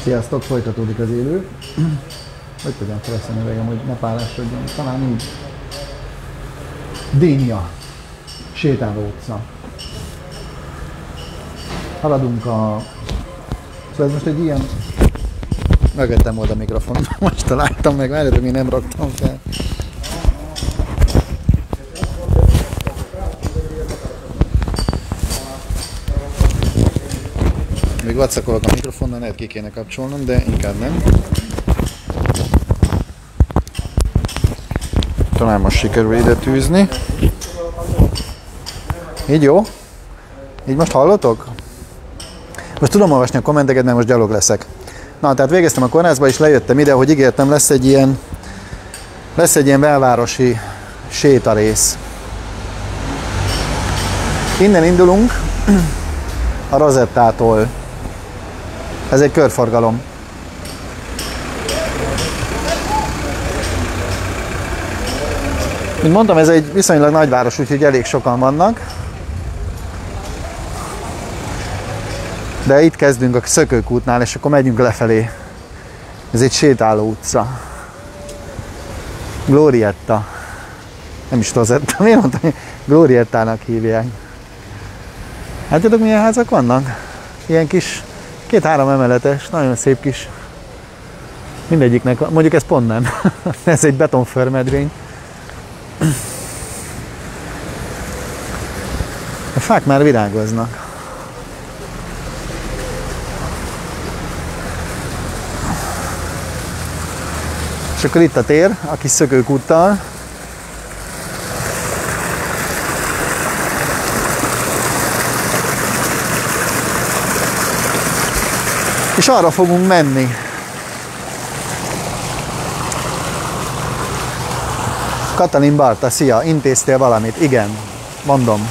Sziasztok, folytatódik az élő. Hogy tudjam feleszteni üvegem, hogy ne párásodjon. Talán így. Dénia. Sétáló utca. Haladunk a... Szóval ez most egy ilyen... Megettem oda a mikrofon. Most találtam meg, várjátok, én nem raktam fel. Még vacakolok a mikrofonnal, lehet ki kéne kapcsolnom, de inkább nem. Talán most sikerül ide tűzni. Így jó? Így most hallotok? Most tudom olvasni a kommenteket, mert most gyalog leszek. Na, tehát végeztem a kórházba, és lejöttem ide, hogy ígértem, lesz egy ilyen belvárosi sétarész. Innen indulunk, a Rosettától. Ez egy körforgalom. Mint mondtam, ez egy viszonylag nagyváros, úgyhogy elég sokan vannak. De itt kezdünk a Szökőkútnál, és akkor megyünk lefelé. Ez egy sétáló utca. Glorietta. Nem is Rosetta, miért mondtam, hogy Gloriettának hívják. Látjátok, milyen házak vannak? Ilyen kis, 2-3 emeletes, nagyon szép kis. Mindegyiknek, mondjuk ez pont nem. Ez egy betonförmedvény. A fák már virágoznak. És akkor itt a tér, a kis Szökőkúttal. És arra fogunk menni. Katalin Barta, szia, intéztél valamit? Igen, mondom.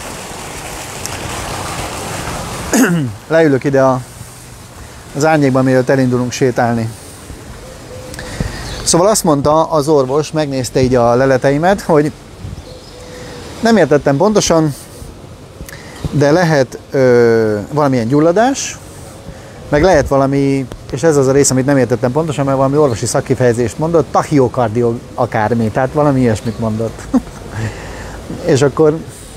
Leülök ide az árnyékban, mielőtt elindulunk sétálni. Szóval azt mondta az orvos, megnézte így a leleteimet, hogy nem értettem pontosan, de lehet valamilyen gyulladás, meg lehet valami, és ez az a rész, amit nem értettem pontosan, mert valami orvosi szakkifejezést mondott, tachiokardió akármi, tehát valami ilyesmit mondott. És akkor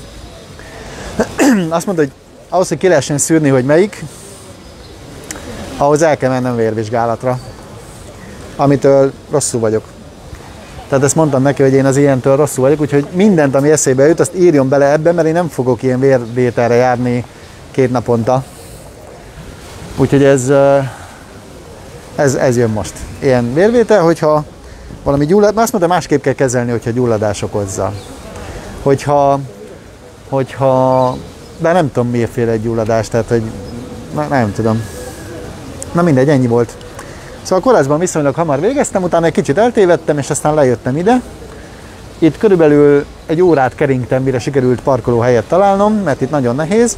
azt mondta, hogy ahhoz, hogy ki lehessen szűrni, hogy melyik, ahhoz el kell mennem vérvizsgálatra, amitől rosszul vagyok. Tehát ezt mondtam neki, hogy én az ilyentől rosszul vagyok, úgyhogy mindent, ami eszébe jut, azt írjon bele ebbe, mert én nem fogok ilyen vérvételre járni 2 naponta. Úgyhogy ez jön most. Ilyen vérvétel, hogyha valami gyulladás, azt mondta, másképp kell kezelni, hogyha gyulladás okozza. Hogyha de nem tudom miérféle egy gyulladás, tehát hogy nem tudom. Na mindegy, ennyi volt. Szóval a kórházban viszonylag hamar végeztem, utána egy kicsit eltévedtem, és aztán lejöttem ide. Itt körülbelül 1 órát keringtem, mire sikerült parkolóhelyet találnom, mert itt nagyon nehéz.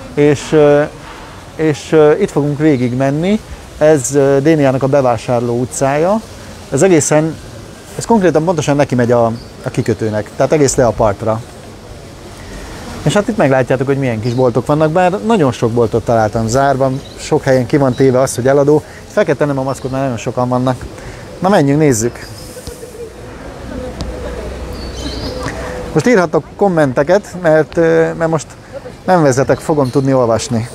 És itt fogunk végig menni. Ez Déniának a bevásárló utcája. Ez konkrétan pontosan neki megy a kikötőnek, tehát egész le a partra. És hát itt meglátjátok, hogy milyen kis boltok vannak, bár nagyon sok boltot találtam zárva, sok helyen ki van téve az, hogy eladó. Fel kell tennem a maszkot, mert nagyon sokan vannak. Na menjünk, nézzük! Most írhatok kommenteket, mert most nem vezetek, fogom tudni olvasni.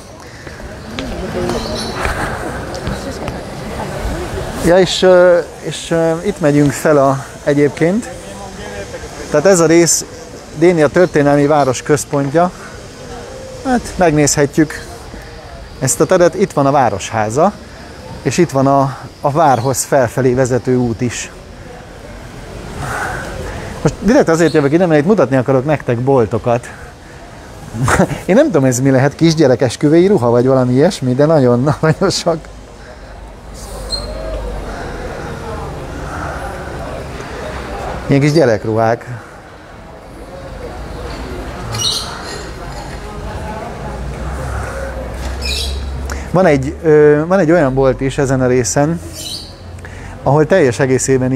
Ja, és itt megyünk fel egyébként. Tehát ez a rész Dénia történelmi város központja. Hát megnézhetjük ezt a teret. Itt van a városháza, és itt van a várhoz felfelé vezető út is. Most direkt azért jövök ide, mert itt mutatni akarok nektek boltokat. Én nem tudom, ez mi lehet, kisgyerekes küvei ruha, vagy valami ilyesmi, de nagyon sok. Ilyen kis gyerekruhák. Van egy olyan bolt is ezen a részen, ahol teljes egészében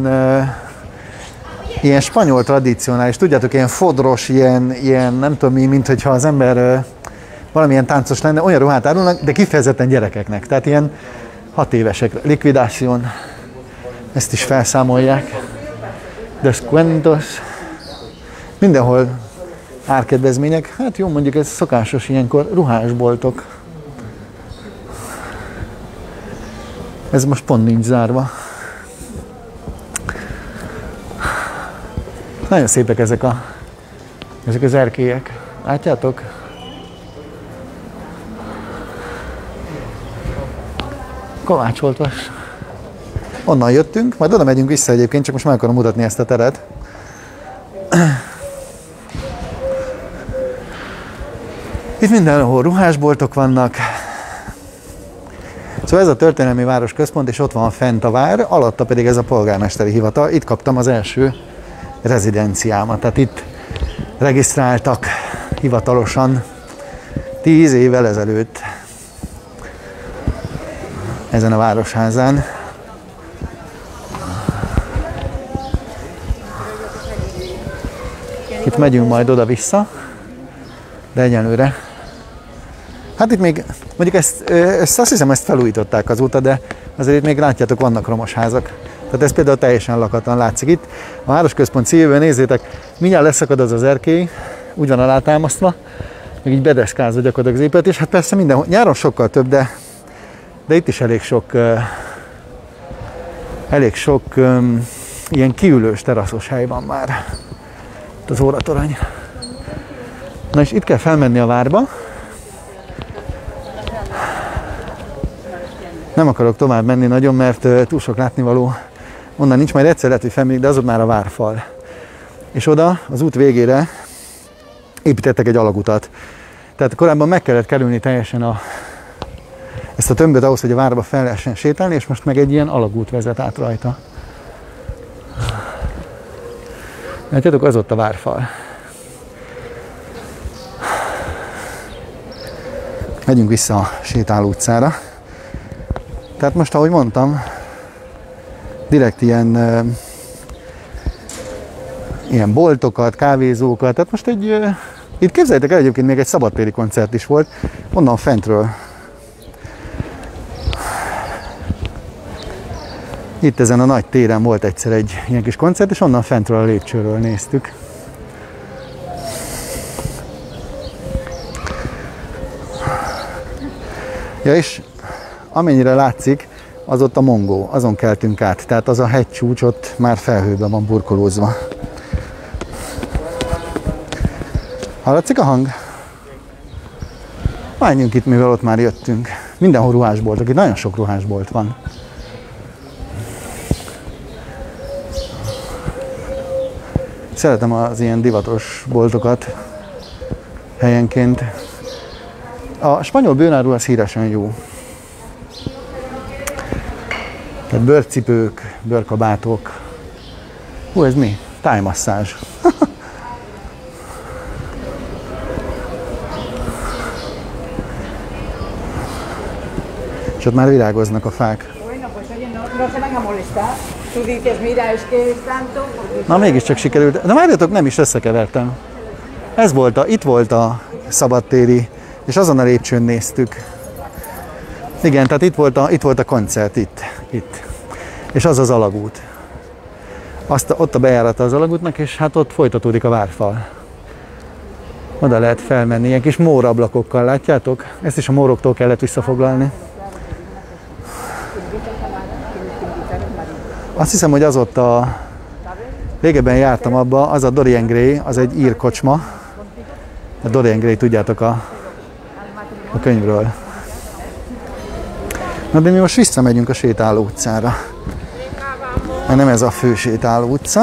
ilyen spanyol tradicionális, tudjátok, ilyen fodros, ilyen nem tudom mi, mint hogyha az ember valamilyen táncos lenne, olyan ruhát árulnak, de kifejezetten gyerekeknek. Tehát ilyen 6 évesekre. Likvidáción, ezt is felszámolják. Descuentos. Mindenhol árkedvezmények. Hát jó, mondjuk ez szokásos ilyenkor. Ruhásboltok. Ez most pont nincs zárva. Nagyon szépek ezek az erkélyek. Látjátok? Kovácsoltvas. Onnan jöttünk, majd oda megyünk vissza egyébként, csak most meg akarom mutatni ezt a teret. Itt mindenhol ruhásboltok vannak. Szóval ez a történelmi városközpont, és ott van fent a vár, alatta pedig ez a polgármesteri hivatal. Itt kaptam az első rezidenciámat, tehát itt regisztráltak hivatalosan 10 évvel ezelőtt ezen a városházán. Itt megyünk majd oda-vissza, de egyenlőre. Hát itt még, mondjuk ezt azt hiszem, ezt felújították azóta, de azért itt még látjátok, vannak romos házak. Tehát ez például teljesen lakatlan látszik itt. A városközpont szívében nézzétek, mindjárt leszakad az erkély, úgy van alátámasztva, meg így bedeszkázva gyakorlatilag az épület, és hát persze mindenhol, nyáron sokkal több, de itt is elég sok ilyen kiülős teraszos hely van már. Itt az óratorony. Na és itt kell felmenni a várba. Nem akarok tovább menni nagyon, mert túl sok látnivaló onnan nincs, majd egyszer lehet, hogy felmegyünk, de az ott már a várfal. És oda, az út végére építettek egy alagutat. Tehát korábban meg kellett kerülni teljesen ezt a tömböt ahhoz, hogy a várba fel lehessen sétálni, és most meg egy ilyen alagút vezet át rajta. Látjátok, az ott a várfal. Megyünk vissza a sétáló utcára. Tehát most, ahogy mondtam, direkt ilyen boltokat, kávézókat, tehát most itt képzeljétek el, egyébként még egy szabadtéri koncert is volt, onnan fentről. Itt ezen a nagy téren volt egyszer egy ilyen kis koncert, és onnan fentről a lépcsőről néztük. Ja, és amennyire látszik, az ott a Mongó, azon keltünk át, tehát az a hegycsúcs ott már felhőben van burkolózva. Hallatszik a hang? Menjünk itt, mivel ott már jöttünk. Mindenhol ruhásboltok, itt nagyon sok ruhásbolt van. Szeretem az ilyen divatos boltokat helyenként. A spanyol bőrnáru az híresen jó. Tehát bőrcipők, bőrkabátok. Hú, ez mi? Tájmasszázs. És ott már virágoznak a fák. Na, mégiscsak sikerült. De várjatok, nem is összekevertem. Ez volt itt volt a szabadtéri, és azon a lépcsőn néztük. Igen, tehát itt volt a koncert, itt. És az az alagút. Ott a bejárata az alagútnak, és hát ott folytatódik a várfal. Oda lehet felmenni, ilyen kis mórablakokkal, látjátok? Ezt is a móroktól kellett visszafoglalni. Azt hiszem, hogy az ott régebben jártam abba, az a Dorian Gray, az egy ír kocsma. A Dorian Gray, tudjátok a könyvről. Na de mi most visszamegyünk a sétáló utcára. Mert nem ez a fő sétáló utca.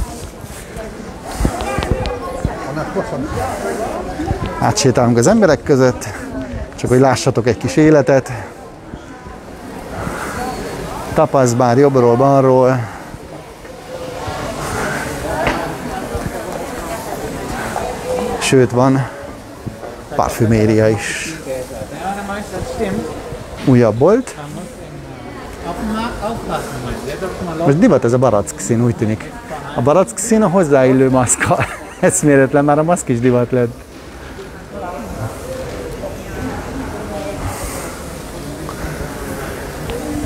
Átsétálunk az emberek között, csak hogy lássatok egy kis életet. Tapaszbár jobbról, balról. Sőt, van parfüméria is. Újabb bolt. Most divat ez a barack szín, úgy tűnik. A barack szín a hozzáillő maszka. Eszméletlen, már a maszk is divat lett.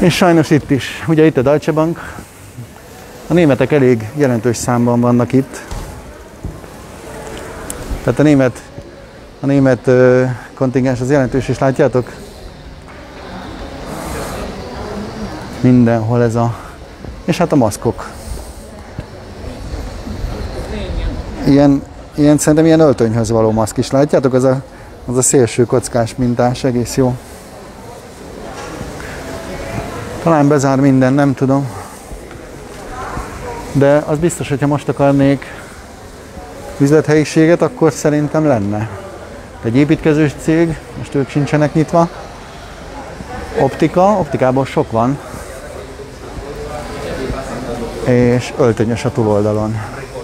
És sajnos itt is, ugye itt a Deutsche Bank, a németek elég jelentős számban vannak itt. Tehát a német kontingens az jelentős, és látjátok? Mindenhol ez a... És hát a maszkok. Szerintem ilyen öltönyhöz való maszk is, látjátok? Az a szélső kockás mintás, egész jó. Talán bezár minden, nem tudom. De az biztos, hogyha most akarnék üzlethelyiséget, akkor szerintem lenne. Egy építkezős cég, most ők sincsenek nyitva. Optikából sok van. És öltönyös a túloldalon.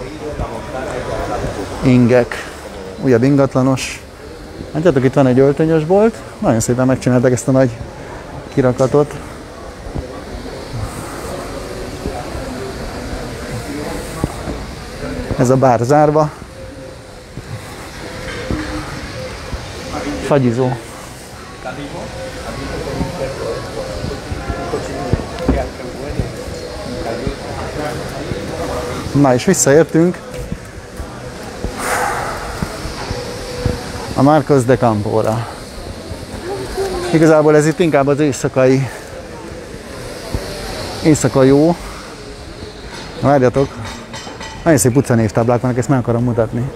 Ingek, újabb ingatlanos. Látjátok, itt van egy öltönyös bolt. Nagyon szépen megcsinálták ezt a nagy kirakatot. Ez a bár zárva. Fagyizó. Na és visszaértünk a Marcos de Campóra. Igazából ez itt inkább az éjszakai jó. Várjatok, nagyon szép utcanévtáblák vannak, ezt meg akarom mutatni.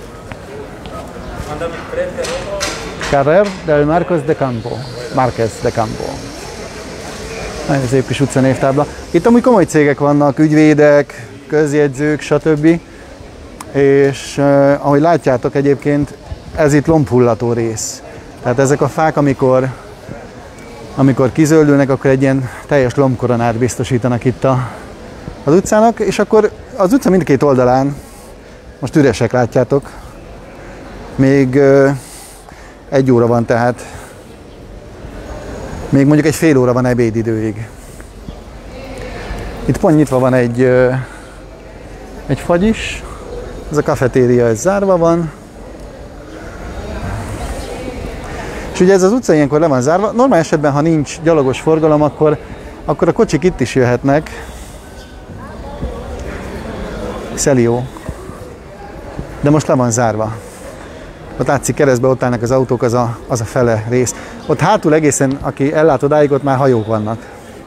Carrer del Marcos de Campo. Marquez de Campo. Nagyon szép kis utcanévtábla. Itt amúgy komoly cégek vannak, ügyvédek, közjegyzők, stb. És ahogy látjátok egyébként, ez itt lombhullató rész. Tehát ezek a fák, amikor kizöldülnek, akkor egy ilyen teljes lombkoronát biztosítanak itt az utcának, és akkor az utca mindkét oldalán, most üresek, látjátok, még 1 óra van, tehát még mondjuk egy fél óra van ebédidőig. Itt pont nyitva van egy fagy is, ez a kafetéria, ez zárva van. És ugye ez az utca ilyenkor le van zárva. Normál esetben, ha nincs gyalogos forgalom, akkor a kocsik itt is jöhetnek. Szelió. De most le van zárva. Ott látszik keresztbe, ott állnak az autók, az a fele rész. Ott hátul egészen, aki ellát odáig, ott már hajók vannak.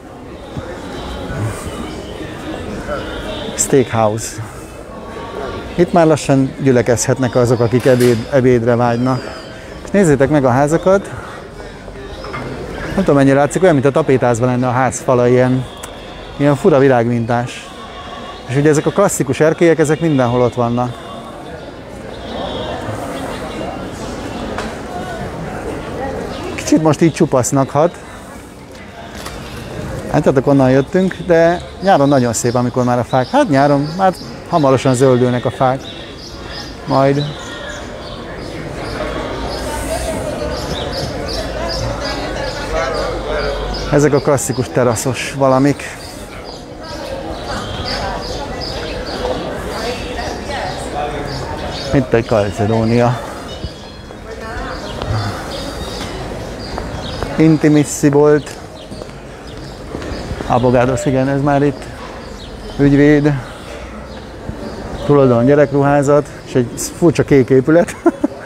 Steakhouse. Itt már lassan gyülekezhetnek azok, akik ebédre vágynak. És nézzétek meg a házakat. Nem tudom, mennyire látszik, olyan, mint a tapétázva lenne a ház fala, ilyen fura virágmintás. És ugye ezek a klasszikus erkélyek, ezek mindenhol ott vannak. Kicsit most így csupasznak hat. Hát onnan jöttünk, de nyáron nagyon szép, amikor már a fák. Hát nyáron már hamarosan zöldülnek a fák. Majd. Ezek a klasszikus teraszos valamik. Itt egy Calcedonia. Intimissi volt. Abogados, igen, ez már itt. Ügyvéd. Tulajdon gyerekruházat, és egy furcsa kék épület.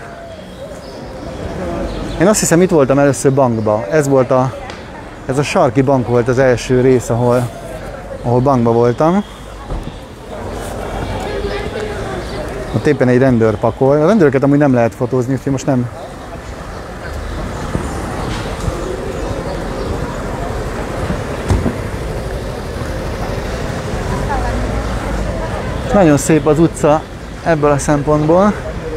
Én azt hiszem, itt voltam először bankba. Ez a sarki bank volt az első rész, ahol bankba voltam. Ott éppen egy rendőr pakol. A rendőröket amúgy nem lehet fotózni, úgyhogy most nem. Nagyon szép az utca ebből a szempontból.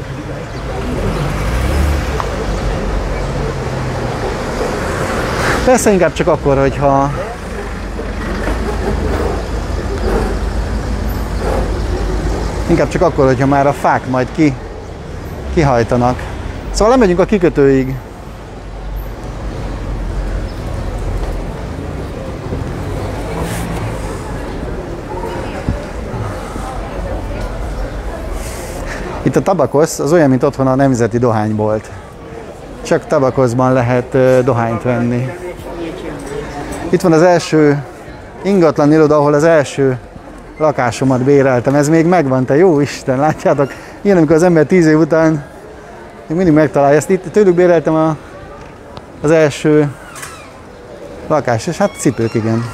Persze inkább csak akkor, hogyha már a fák majd kihajtanak. Szóval lemegyünk a kikötőig. Itt a Tabacos az olyan, mint otthon a nemzeti dohánybolt. Csak Tabacosban lehet dohányt venni. Itt van az első ingatlan iroda, ahol az első lakásomat béreltem. Ez még megvan, te jó Isten, látjátok? Ilyen, amikor az ember 10 év után még mindig megtalálja ezt. Itt tőlük béreltem az első lakást, és hát cipők, igen.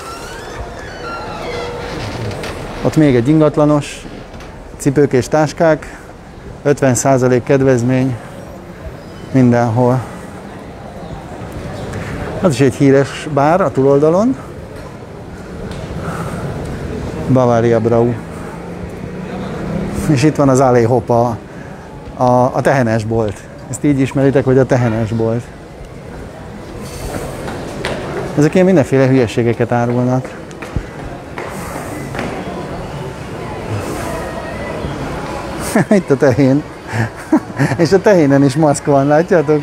Ott még egy ingatlanos, cipők és táskák, 50% kedvezmény mindenhol. Az is egy híres bár a túloldalon. Bavaria Brau. És itt van az Allé Hopa, a tehenesbolt. Ezt így ismeritek, hogy a tehenesbolt. Ezek ilyen mindenféle hülyeségeket árulnak. Itt a tehén. És a tehénen is maszk van, látjátok?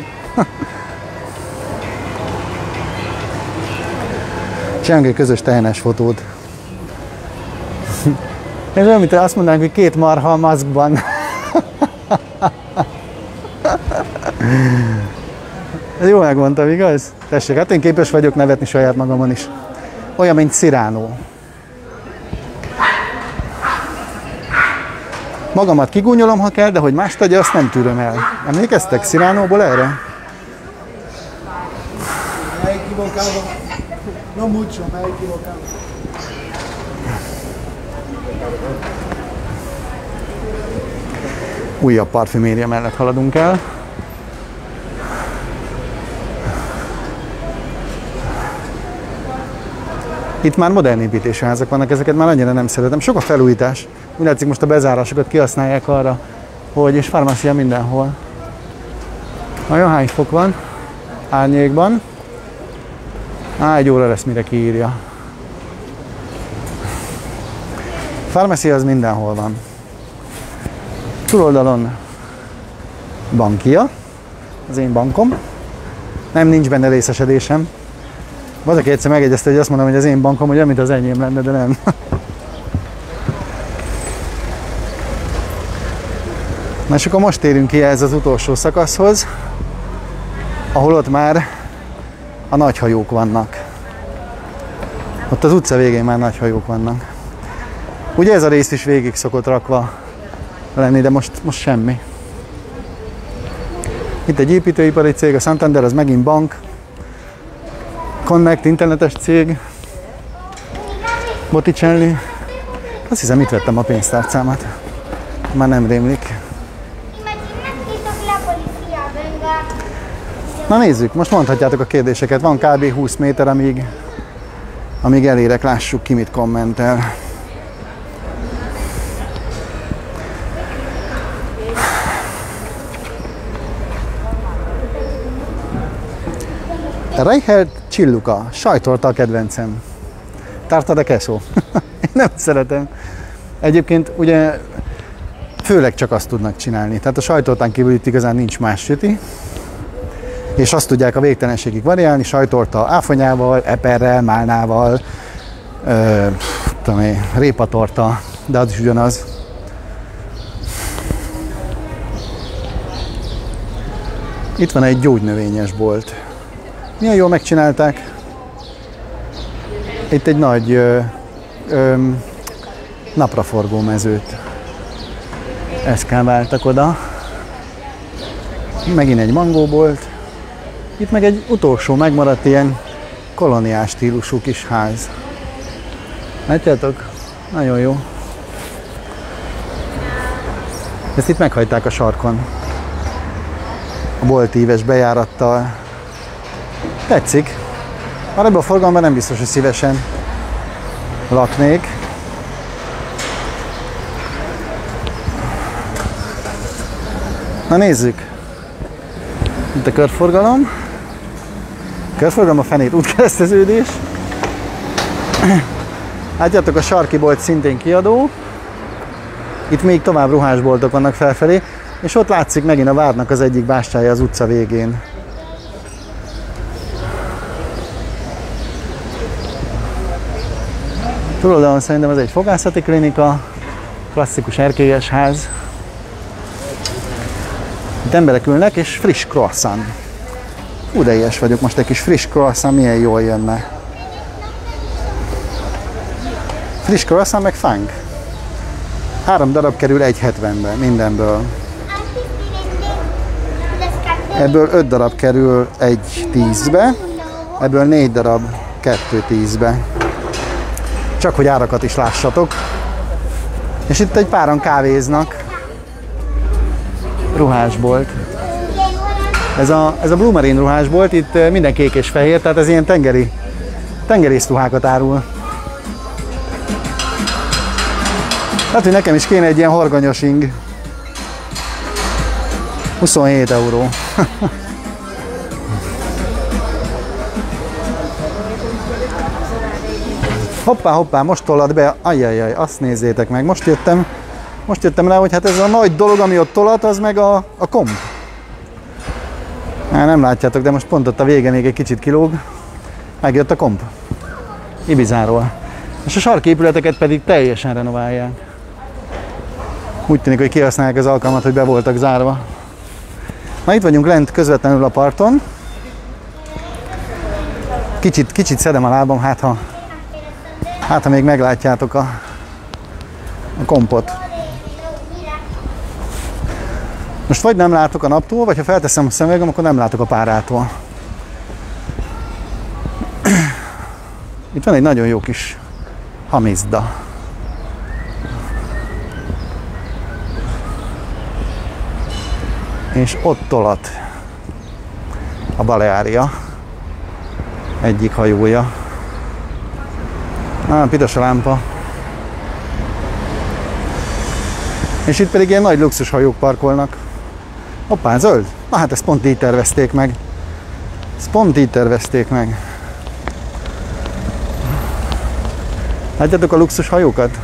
Csináljunk egy közös tehenes fotót. És olyan, mint azt mondanánk, hogy 2 marha a maszkban. Ez jól megmondtam, igaz? Tessék, hát én képes vagyok nevetni saját magamon is. Olyan, mint Cyrano. Magamat kigúnyolom, ha kell, de hogy más tegye, azt nem tűröm el. Emlékeztek Cyranoból erre? No mucho, me he equivocado. Újabb parfüméria mellett haladunk el. Itt már modern építésű házak vannak, ezeket már annyira nem szeretem. Sok a felújítás. Úgy látszik, most a bezárásokat kihasználják arra, hogy és farmácia mindenhol. Nagyon hány fok van? Árnyékban. 1 óra lesz, mire kiírja. Farmácia az mindenhol van. Túloldalon bankia, az én bankom. Nem, nincs benne részesedésem. Valaki egyszer megegyezte, hogy azt mondom, hogy az én bankom olyan, mint az enyém lenne, de nem. Na és akkor most érünk ki ez az utolsó szakaszhoz, ahol ott már a nagyhajók vannak. Ott az utca végén már nagyhajók vannak. Ugye ez a rész is végig szokott rakva lenni, de most semmi. Itt egy építőipari cég, a Santander, az megint bank. Connect, internetes cég. Botticelli. Azt hiszem, itt vettem a pénztárcámat. Már nem rémlik. Na nézzük, most mondhatjátok a kérdéseket. Van kb. 20 méter, amíg elérek, lássuk ki mit kommentel. Reichert Csilluka, sajtorta a kedvencem. Tarta de queso. Én nem szeretem. Egyébként ugye főleg csak azt tudnak csinálni. Tehát a sajtortán kívül itt igazán nincs más süti. És azt tudják a végtelenségig variálni, sajtorta áfonyával, eperrel, málnával, répatorta, de az is ugyanaz. Itt van egy gyógynövényes bolt. Milyen jól megcsinálták. Itt egy nagy napraforgó mezőt eszkáváltak oda. Megint egy mangóbolt. Itt meg egy utolsó megmaradt ilyen koloniás stílusú kis ház. Látjátok? Nagyon jó. Ezt itt meghagyták a sarkon. A boltíves bejárattal. Tetszik. Már ebben a forgalomban nem biztos, hogy szívesen laknék. Na nézzük. Itt a körforgalom. Körforgalom a fenét, útkereszteződés. Látjátok, a sarki bolt szintén kiadó. Itt még tovább ruhásboltok vannak felfelé. És ott látszik megint a várnak az egyik bástyája az utca végén. Túloldalon szerintem ez egy fogászati klinika, klasszikus erkélyes ház. Itt emberek ülnek, és friss croissant. Hú, de ilyes vagyok, most egy kis friss croissant milyen jól jönne. Friss croissant meg fánk. 3 darab kerül 1,70-be mindenből. Ebből 5 darab kerül 1,10-be, ebből 4 darab 2,10-be. Csak hogy árakat is lássatok. És itt egy páran kávéznak. Ruhásbolt. Ez a Blue Marine ruhásbolt, itt minden kék és fehér, tehát ez ilyen tengerészruhákat árul. Hát, hogy nekem is kéne egy ilyen horgonyos ing. 27 euró. Hoppá, hoppá, most tollad be, ajjajjaj, azt nézzétek meg, most jöttem rá, hogy hát ez a nagy dolog, ami ott tolat, az meg a komp. Nem látjátok, de most pont ott a vége még egy kicsit kilóg. Megjött a komp. Ibizáról. És a sarki épületeket pedig teljesen renoválják. Úgy tűnik, hogy kihasználják az alkalmat, hogy be voltak zárva. Na, itt vagyunk lent közvetlenül a parton. Kicsit szedem a lábam, hát ha még meglátjátok a kompot. Most vagy nem látok a naptól, vagy ha felteszem a szemüvegem, akkor nem látok a párától. Itt van egy nagyon jó kis hamizda. És ott tolat a Baleária egyik hajója. Piros a lámpa. És itt pedig ilyen nagy luxus hajók parkolnak. Hoppá, zöld? Na hát ezt pont így tervezték meg. Látjátok a luxus hajókat?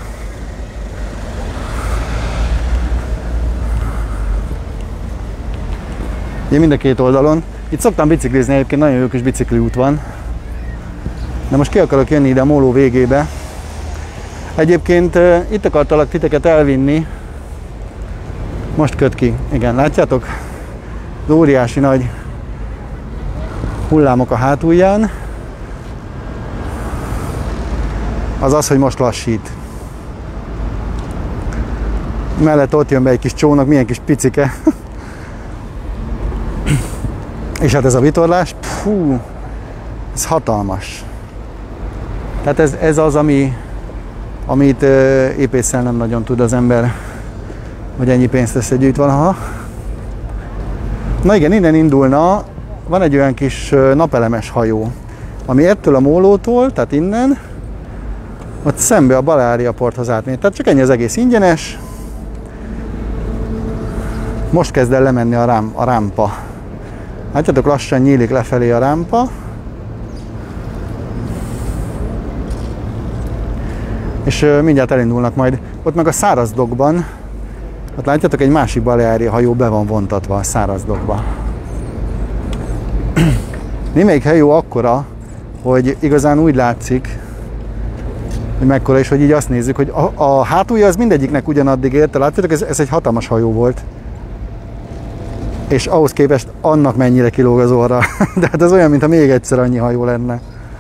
Ugye mind a két oldalon. Itt szoktam biciklizni, egyébként nagyon jó kis bicikliút van. De most ki akarok jönni ide a móló végébe. Egyébként itt akartalak titeket elvinni. Most köt ki. Igen, látjátok? Az óriási nagy hullámok a hátulján. Az, hogy most lassít. Mellett ott jön be egy kis csónak, milyen kis picike. És hát ez a vitorlás, fú, ez hatalmas. Tehát ez az, amit épésszel nem nagyon tud az ember, hogy ennyi pénzt összegyűjt valaha. Na igen, innen indulna, van egy olyan kis napelemes hajó, ami ettől a mólótól, tehát innen, ott szembe a Baleária porthoz átmegy. Tehát csak ennyi, az egész ingyenes. Most kezd el lemenni a rámpa. Látjátok, lassan nyílik lefelé a rámpa. És mindjárt elindulnak majd. Ott meg a szárazdokban, ott látjátok, egy másik Baleária hajó be van vontatva a szárazdokba. Némelyik hajó akkora, hogy igazán úgy látszik, hogy mekkora, és hogy így azt nézzük, hogy a hátulja az mindegyiknek ugyanaddig érte. Látjátok, ez egy hatalmas hajó volt. És ahhoz képest annak mennyire kilóg az orra. De hát ez olyan, mintha még egyszer annyi hajó lenne.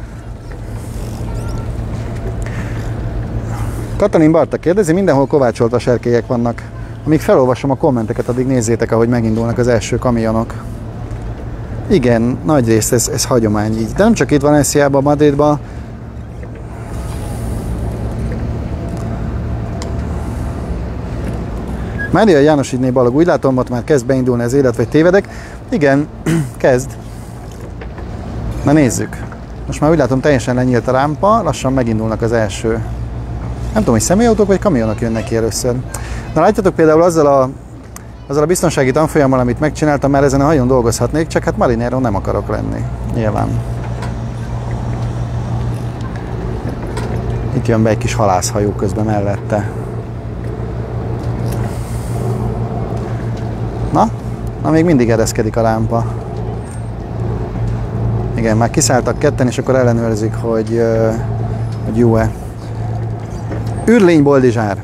Katalin Barta kérdezi, mindenhol kovácsolta serkélyek vannak. Amíg felolvasom a kommenteket, addig nézzétek, ahogy megindulnak az első kamionok. Igen, nagy részt ez hagyomány így. De nem csak itt van SZIA-ban, Madridban. Mária Jánosidné Balog, úgy látom, ott már kezd beindulni az élet, vagy tévedek. Igen, kezd. Na nézzük. Most már úgy látom, teljesen lenyílt a rámpa, lassan megindulnak az első. Nem tudom, hogy személyautók vagy kamionok jönnek ki először. Na látjátok, például azzal a biztonsági tanfolyammal, amit megcsináltam, már ezen a hajón dolgozhatnék, csak hát marinero nem akarok lenni. Nyilván. Itt jön be egy kis halászhajó közben mellette. Na, még mindig ereszkedik a lámpa. Igen, már kiszálltak ketten, és akkor ellenőrzik, hogy jó-e. Ürlény Boldizsár.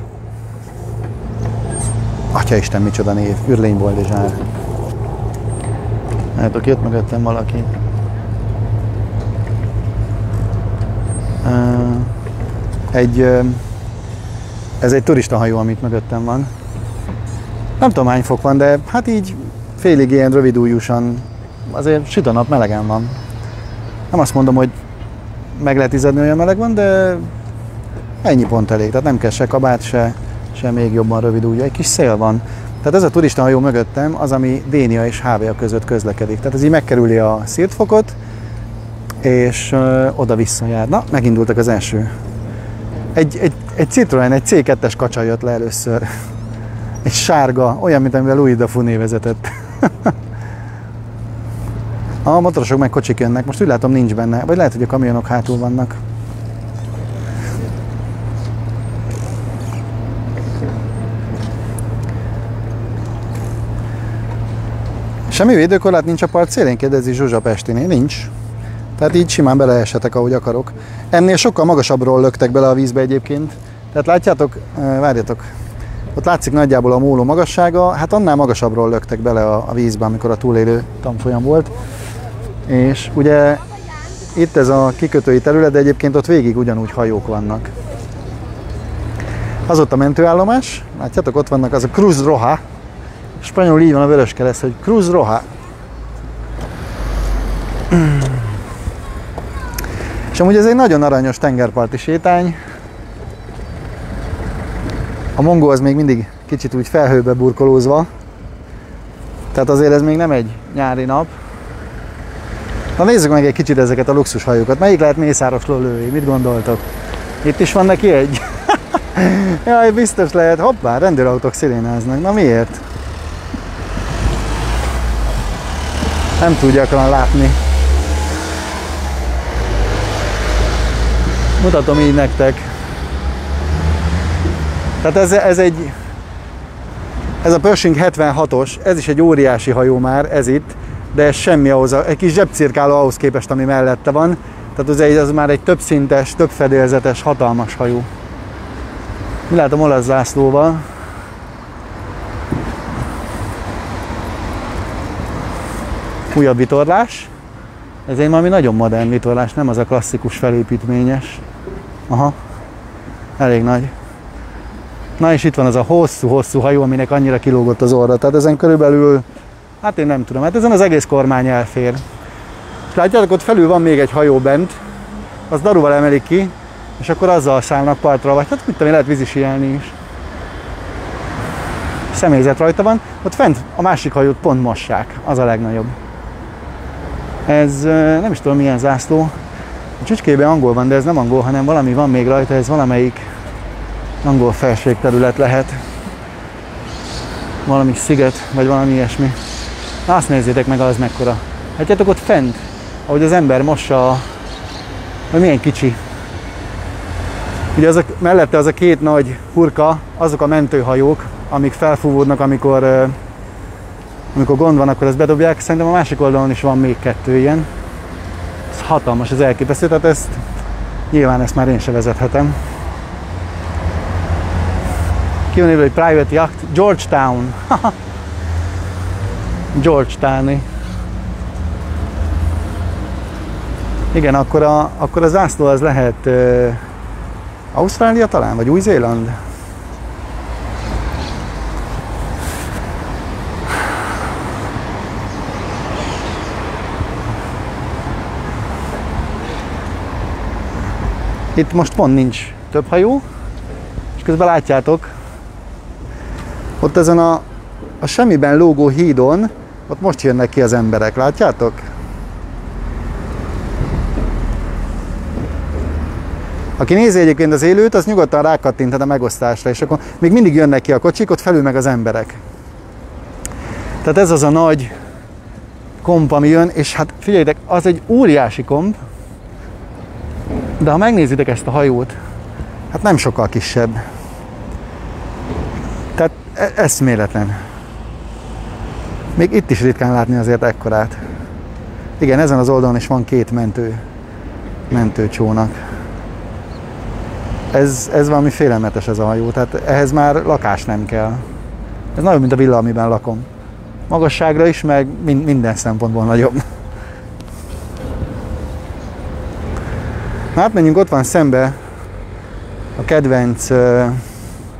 Atyaisten, micsoda név. Ürlény Boldizsár. Látok, jött mögöttem valaki. Ez egy turistahajó, amit mögöttem van. Nem tudom hány fok van, de hát így félig ilyen rövidújúsan azért süt a nap, melegen van. Nem azt mondom, hogy meg lehet izzadni, olyan meleg van, de ennyi pont elég. Tehát nem kell se kabát, se még jobban rövidújú. Egy kis szél van. Tehát ez a turistahajó mögöttem az, ami Dénia és Hávéja között közlekedik. Tehát ez így megkerüli a Szirtfokot, és oda-vissza jár. Na, megindultak az első. Egy Citroen, egy C2-es kacsa jött le először. Egy sárga, olyan, mint amivel Louis Dauphiné vezetett. A motorosok meg kocsik jönnek, most úgy látom nincs benne, vagy lehet, hogy a kamionok hátul vannak. Semmi védőkorlát nincs a part szélén, kérdezi Zsuzsa Pestinél. Nincs. Tehát így simán beleeshetek, ahogy akarok. Ennél sokkal magasabbról löktek bele a vízbe egyébként. Tehát látjátok, várjatok, ott látszik nagyjából a móló magassága, hát annál magasabbról löktek bele a vízbe, amikor a túlélő tanfolyam volt. És ugye itt ez a kikötői terület, de egyébként ott végig ugyanúgy hajók vannak. Az ott a mentőállomás, látjátok, ott vannak, az a Cruz Roja. Spanyolul így van a vöröskereszt, hogy Cruz Roja. És amúgy ez egy nagyon aranyos tengerparti sétány. A Mongó az még mindig kicsit úgy felhőbe burkolózva. Tehát azért ez még nem egy nyári nap. Na nézzük meg egy kicsit ezeket a luxushajókat. Melyik lehet Mészáros lővé? Mit gondoltok? Itt is van neki egy? Jaj, biztos lehet. Hoppá, rendőrautók szirénáznak. Na miért? Nem tudja gyakran látni. Mutatom így nektek. Tehát ez a Pershing 76-os, ez is egy óriási hajó már, ez itt, de ez semmi ahhoz, egy kis zsebcirkáló ahhoz képest, ami mellette van. Tehát az már egy többszintes, többfedélzetes, hatalmas hajó. Mi látom olasz zászlóval. Újabb vitorlás. Ez egy valami nagyon modern vitorlás, nem az a klasszikus felépítményes. Aha, elég nagy. Na és itt van az a hosszú hajó, aminek annyira kilógott az orra. Tehát ezen körülbelül, hát én nem tudom, hát ezen az egész kormány elfér. És látjátok, ott felül van még egy hajó bent, az daruval emelik ki, és akkor azzal szállnak partra, vagy hát mit tudom, lehet vízisíelni is. Személyzet rajta van, ott fent a másik hajót pont mossák, az a legnagyobb. Ez nem is tudom milyen zászló, a csücskében angol van, de ez nem angol, hanem valami van még rajta, ez valamelyik angol felségterület lehet. Valami sziget, vagy valami ilyesmi. Na azt nézzétek meg, az mekkora. Látjátok ott fent, ahogy az ember mossa, hogy milyen kicsi. Ugye mellette az a két nagy hurka, azok a mentőhajók, amik felfúvódnak, amikor gond van, akkor ezt bedobják. Szerintem a másik oldalon is van még kettő ilyen. Ez hatalmas, ez elképesztő, tehát nyilván ezt már én se vezethetem. Ki van írva, hogy private yacht, Georgetown. Georgetowni. Igen, akkor a zászló az lehet Ausztrália talán, vagy Új-Zéland? Itt most pont nincs több hajó, és közben látjátok, ott ezen a semmiben lógó hídon, ott most jönnek ki az emberek, látjátok? Aki nézi egyébként az élőt, az nyugodtan rákattinthat a megosztásra, és akkor még mindig jönnek ki a kocsik, ott felül meg az emberek. Tehát ez az a nagy komp, ami jön, és hát figyeljétek, az egy óriási komp, de ha megnézitek ezt a hajót, hát nem sokkal kisebb. Tehát eszméletlen. Még itt is ritkán látni azért ekkorát. Igen, ezen az oldalon is van két mentőcsónak. Ez valami félelmetes ez a hajó, tehát ehhez már lakás nem kell. Ez nagyobb, mint a villa, amiben lakom. Magasságra is, meg minden szempontból nagyobb. Na hát menjünk, ott van szembe a kedvenc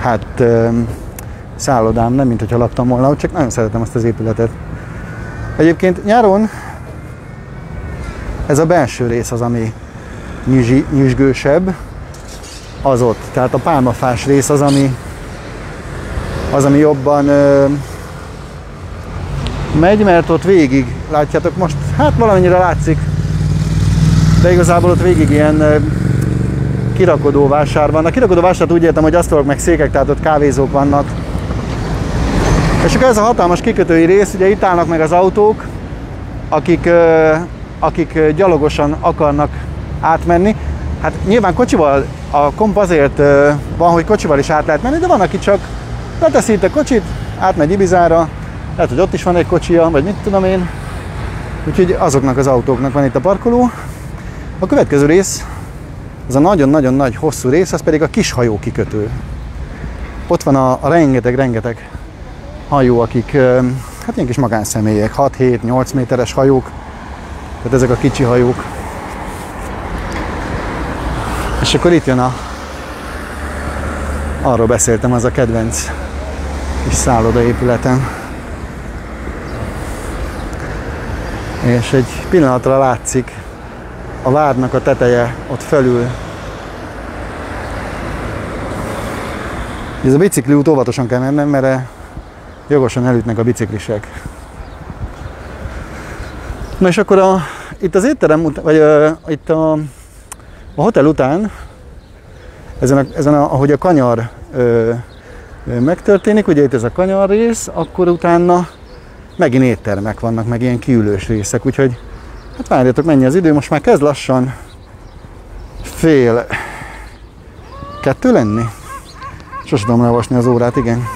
hát szállodám, nem mint hogyha laktam volna, csak nagyon szeretem azt az épületet. Egyébként nyáron ez a belső rész az, ami nyüzsgősebb, az ott. Tehát a pálmafás rész az, ami jobban megy, mert ott végig, látjátok most, hát valamennyire látszik, de igazából ott végig ilyen kirakodó vásár van. A kirakodó vásárt úgy értem, hogy asztalok meg székek, tehát ott kávézók vannak. És akkor ez a hatalmas kikötői rész, ugye itt állnak meg az autók, akik gyalogosan akarnak átmenni. Hát nyilván kocsival, a komp azért van, hogy kocsival is át lehet menni, de van, aki csak leteszi itt a kocsit, átmegy Ibizára, lehet, hogy ott is van egy kocsia, vagy mit tudom én. Úgyhogy azoknak az autóknak van itt a parkoló. A következő rész, az a nagyon-nagyon nagy hosszú rész, az pedig a kishajó kikötő. Ott van a rengeteg hajó, akik hát ilyen kis magánszemélyek, 6-7-8 méteres hajók, tehát ezek a kicsi hajók. És akkor itt jön arról beszéltem, az a kedvenc kis szállodaépületem. És egy pillanatra látszik a várnak a teteje ott felül. Ez a bicikliút óvatosan kell mennem, mert jogosan elütnek a biciklisek. Na és akkor itt az étterem, vagy itt a hotel után, ezen ahogy a kanyar megtörténik, ugye itt ez a kanyar rész, akkor utána megint éttermek vannak, meg ilyen kiülős részek, úgyhogy hát várjatok, mennyi az idő, most már kezd lassan 1:30 lenni. Sose tudom leolvasni az órát, igen.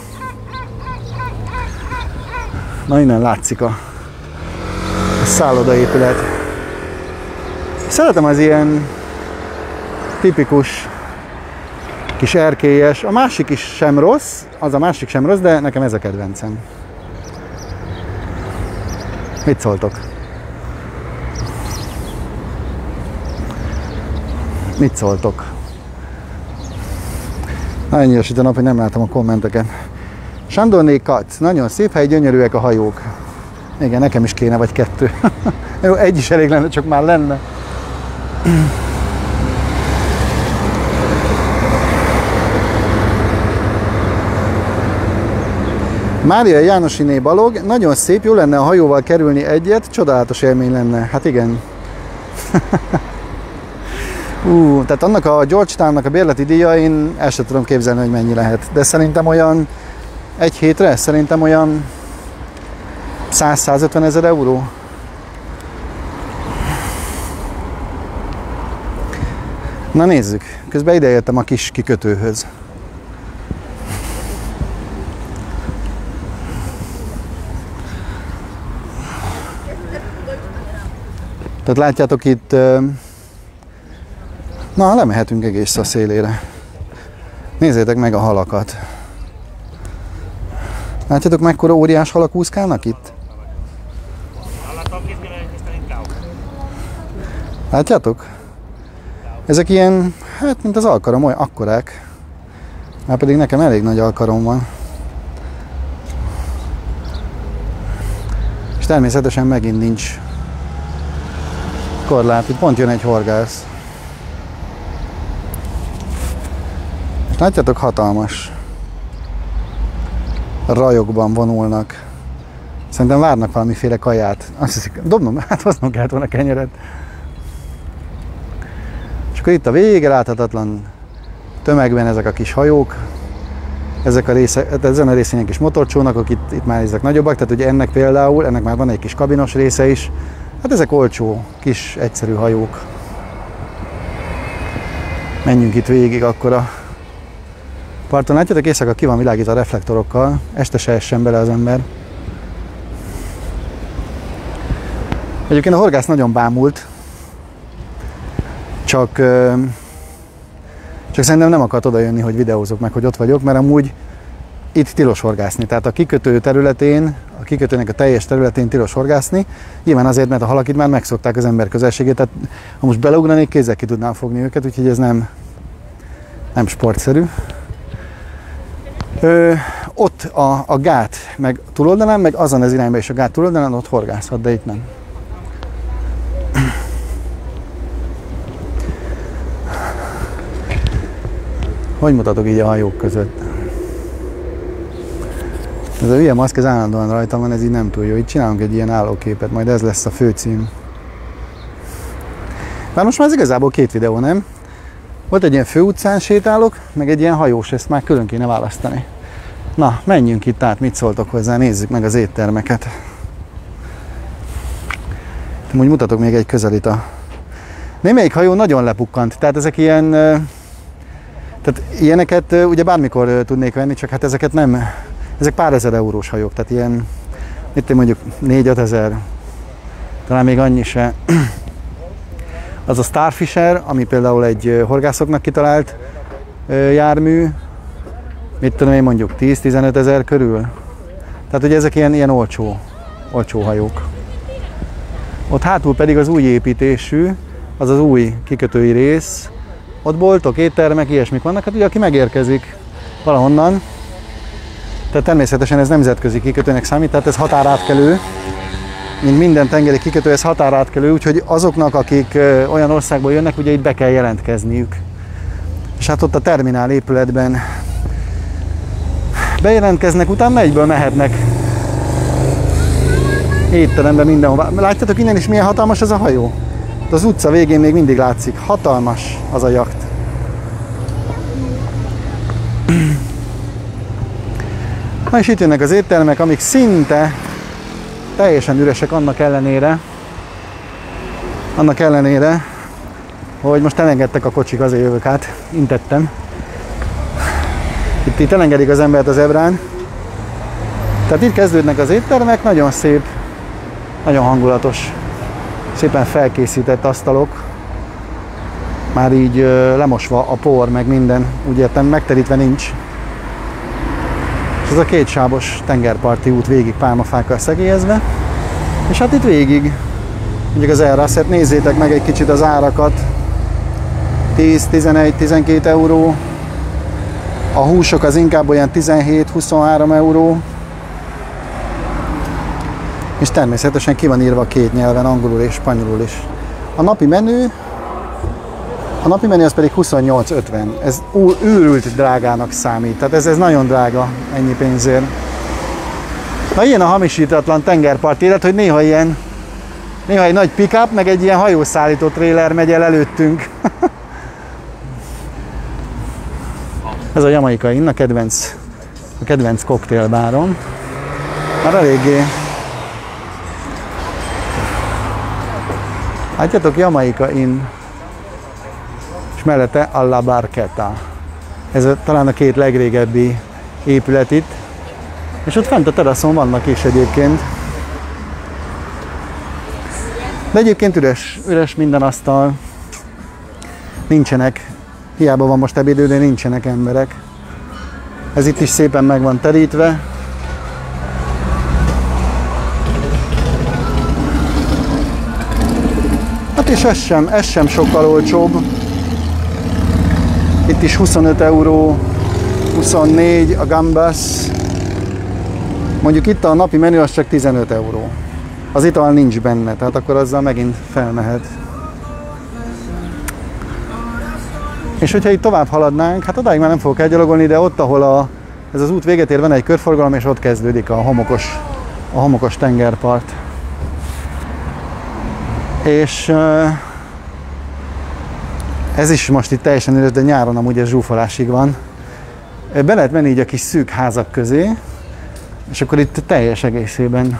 Na innen látszik a szállodaépület. Szeretem az ilyen tipikus kis erkélyes, a másik is sem rossz, de nekem ez a kedvencem. Mit szóltok? Mit szóltok? Nagyon nyílt a nap, hogy nem látom a kommenteket. Sándorné Kac, nagyon szép hely, gyönyörűek a hajók. Igen, nekem is kéne, vagy 2. Jó, egy is elég lenne, csak már lenne. Mária Jánosiné Balog, nagyon szép, jó lenne a hajóval kerülni egyet, csodálatos élmény lenne. Hát igen. Tehát annak a Georgetownnak a bérleti díja, én el sem tudom képzelni, hogy mennyi lehet. De szerintem olyan egy hétre, szerintem olyan 100-150 ezer euró. Na nézzük, közben ideértem a kis kikötőhöz. Tehát látjátok itt, na lemehetünk egész a szélére. Nézzétek meg a halakat. Látjátok, mekkora óriás halak úszkálnak itt? Látjátok? Ezek ilyen, hát mint az alkarom, olyan akkorák. Már pedig nekem elég nagy alkarom van. És természetesen megint nincs korlát, itt pont jön egy horgász. És látjátok, hatalmas rajokban vonulnak. Szerintem várnak valamiféle kaját. Azt hiszik, dobnom, hát hoznom kellett volna kenyeret. És akkor itt a vége, láthatatlan tömegben ezek a kis hajók. Ezek a részek, ezen a részén kis motorcsónakok, itt már ezek nagyobbak, tehát ugye ennek például, ennek már van egy kis kabinos része is. Hát ezek olcsó, kis, egyszerű hajók. Menjünk itt végig akkor a parton. Látjátok, éjszaka ki van világítva a reflektorokkal, este se essen bele az ember. Egyébként a horgász nagyon bámult, csak szerintem nem akart oda jönni, hogy videózok meg, hogy ott vagyok, mert amúgy itt tilos horgászni. Tehát a kikötő területén, a kikötőnek a teljes területén tilos horgászni. Nyilván azért, mert a halak itt már megszokták az ember közelségét, tehát ha most beleugranék, kézzel ki tudnám fogni őket, úgyhogy ez nem sportszerű. Ott a gát meg túloldalán, meg azon az irányba is a gát túloldalán, ott horgászhat, de itt nem. Hogy mutatok így a hajók között? Ez a hülye maszk, ez állandóan rajta van, ez így nem túl jó. Itt csinálunk egy ilyen állóképet, majd ez lesz a főcím. Bár most már ez igazából 2 videó, nem? Volt egy ilyen főutcán sétálok, meg egy ilyen hajós, ezt már külön kéne választani. Na, menjünk itt át, mit szóltok hozzá, nézzük meg az éttermeket. Úgy mutatok még egy közelít a... Némelyik hajó nagyon lepukkant, tehát ezek ilyen... Tehát ilyeneket ugye bármikor tudnék venni, csak hát ezeket nem... Ezek pár ezer eurós hajók, tehát ilyen... Itt mondjuk 4-5 ezer, talán még annyi se. Az a Starfisher, ami például egy horgászoknak kitalált jármű, mit tudom én, mondjuk 10-15 ezer körül. Tehát ugye ezek ilyen olcsó hajók. Ott hátul pedig az új építésű, az az új kikötői rész. Ott boltok, éttermek, ilyesmik vannak. Hát ugye aki megérkezik valahonnan, tehát természetesen ez nemzetközi kikötőnek számít, tehát ez határátkelő. Mint minden tengeri kikötő, ez határátkelő, úgyhogy azoknak, akik olyan országból jönnek, ugye itt be kell jelentkezniük. És hát ott a terminál épületben bejelentkeznek, utána egyből mehetnek étterembe mindenhova. Látjátok innen is milyen hatalmas ez a hajó? Az utca végén még mindig látszik. Hatalmas az a jacht. Na és itt jönnek az éttermek, amik szinte teljesen üresek annak ellenére, hogy most elengedtek a kocsik, azért jövök át, intettem. Itt elengedik az embert az ebrán. Tehát itt kezdődnek az éttermek, nagyon szép, nagyon hangulatos, szépen felkészített asztalok. Már így lemosva a por, meg minden, úgy értem, megterítve nincs. És ez a 2 sávos tengerparti út végig pálmafákkal szegélyezve. És hát itt végig, mondjuk az Air-Rasset, nézzétek meg egy kicsit az árakat. 10, 11, 12 euró. A húsok az inkább olyan 17-23 euró. És természetesen ki van írva 2 nyelven, angolul és spanyolul is. A napi menü az pedig 28,50. Ez őrült drágának számít, tehát ez nagyon drága ennyi pénzért. Na ilyen a hamisítatlan tengerparti élet, hogy néha egy nagy pick-up, meg egy ilyen hajószállító tréler megy el előttünk. Ez a Jamaica Inn, a kedvenc koktélbárom. Már eléggé... Látjátok, Jamaica Inn. És mellette a La Barqueta. Ez talán a 2 legrégebbi épület itt. És ott fent a teraszon vannak is egyébként. De egyébként üres minden asztal. Nincsenek, hiába van most ebédidő, de nincsenek emberek. Ez itt is szépen meg van terítve. Hát és ez sem sokkal olcsóbb. Itt is 25 euró, 24 a gambas. Mondjuk itt a napi menü az csak 15 euró. Az ital nincs benne, tehát akkor azzal megint felmehet. És hogyha itt tovább haladnánk, hát odáig már nem fogok elgyalogolni, de ott, ahol ez az út véget ér, van egy körforgalom, és ott kezdődik a homokos tengerpart. És ez is most itt teljesen üres, de nyáron amúgy ez zsúfolásig van. Be lehet menni így a kis szűk házak közé, és akkor itt teljes egészében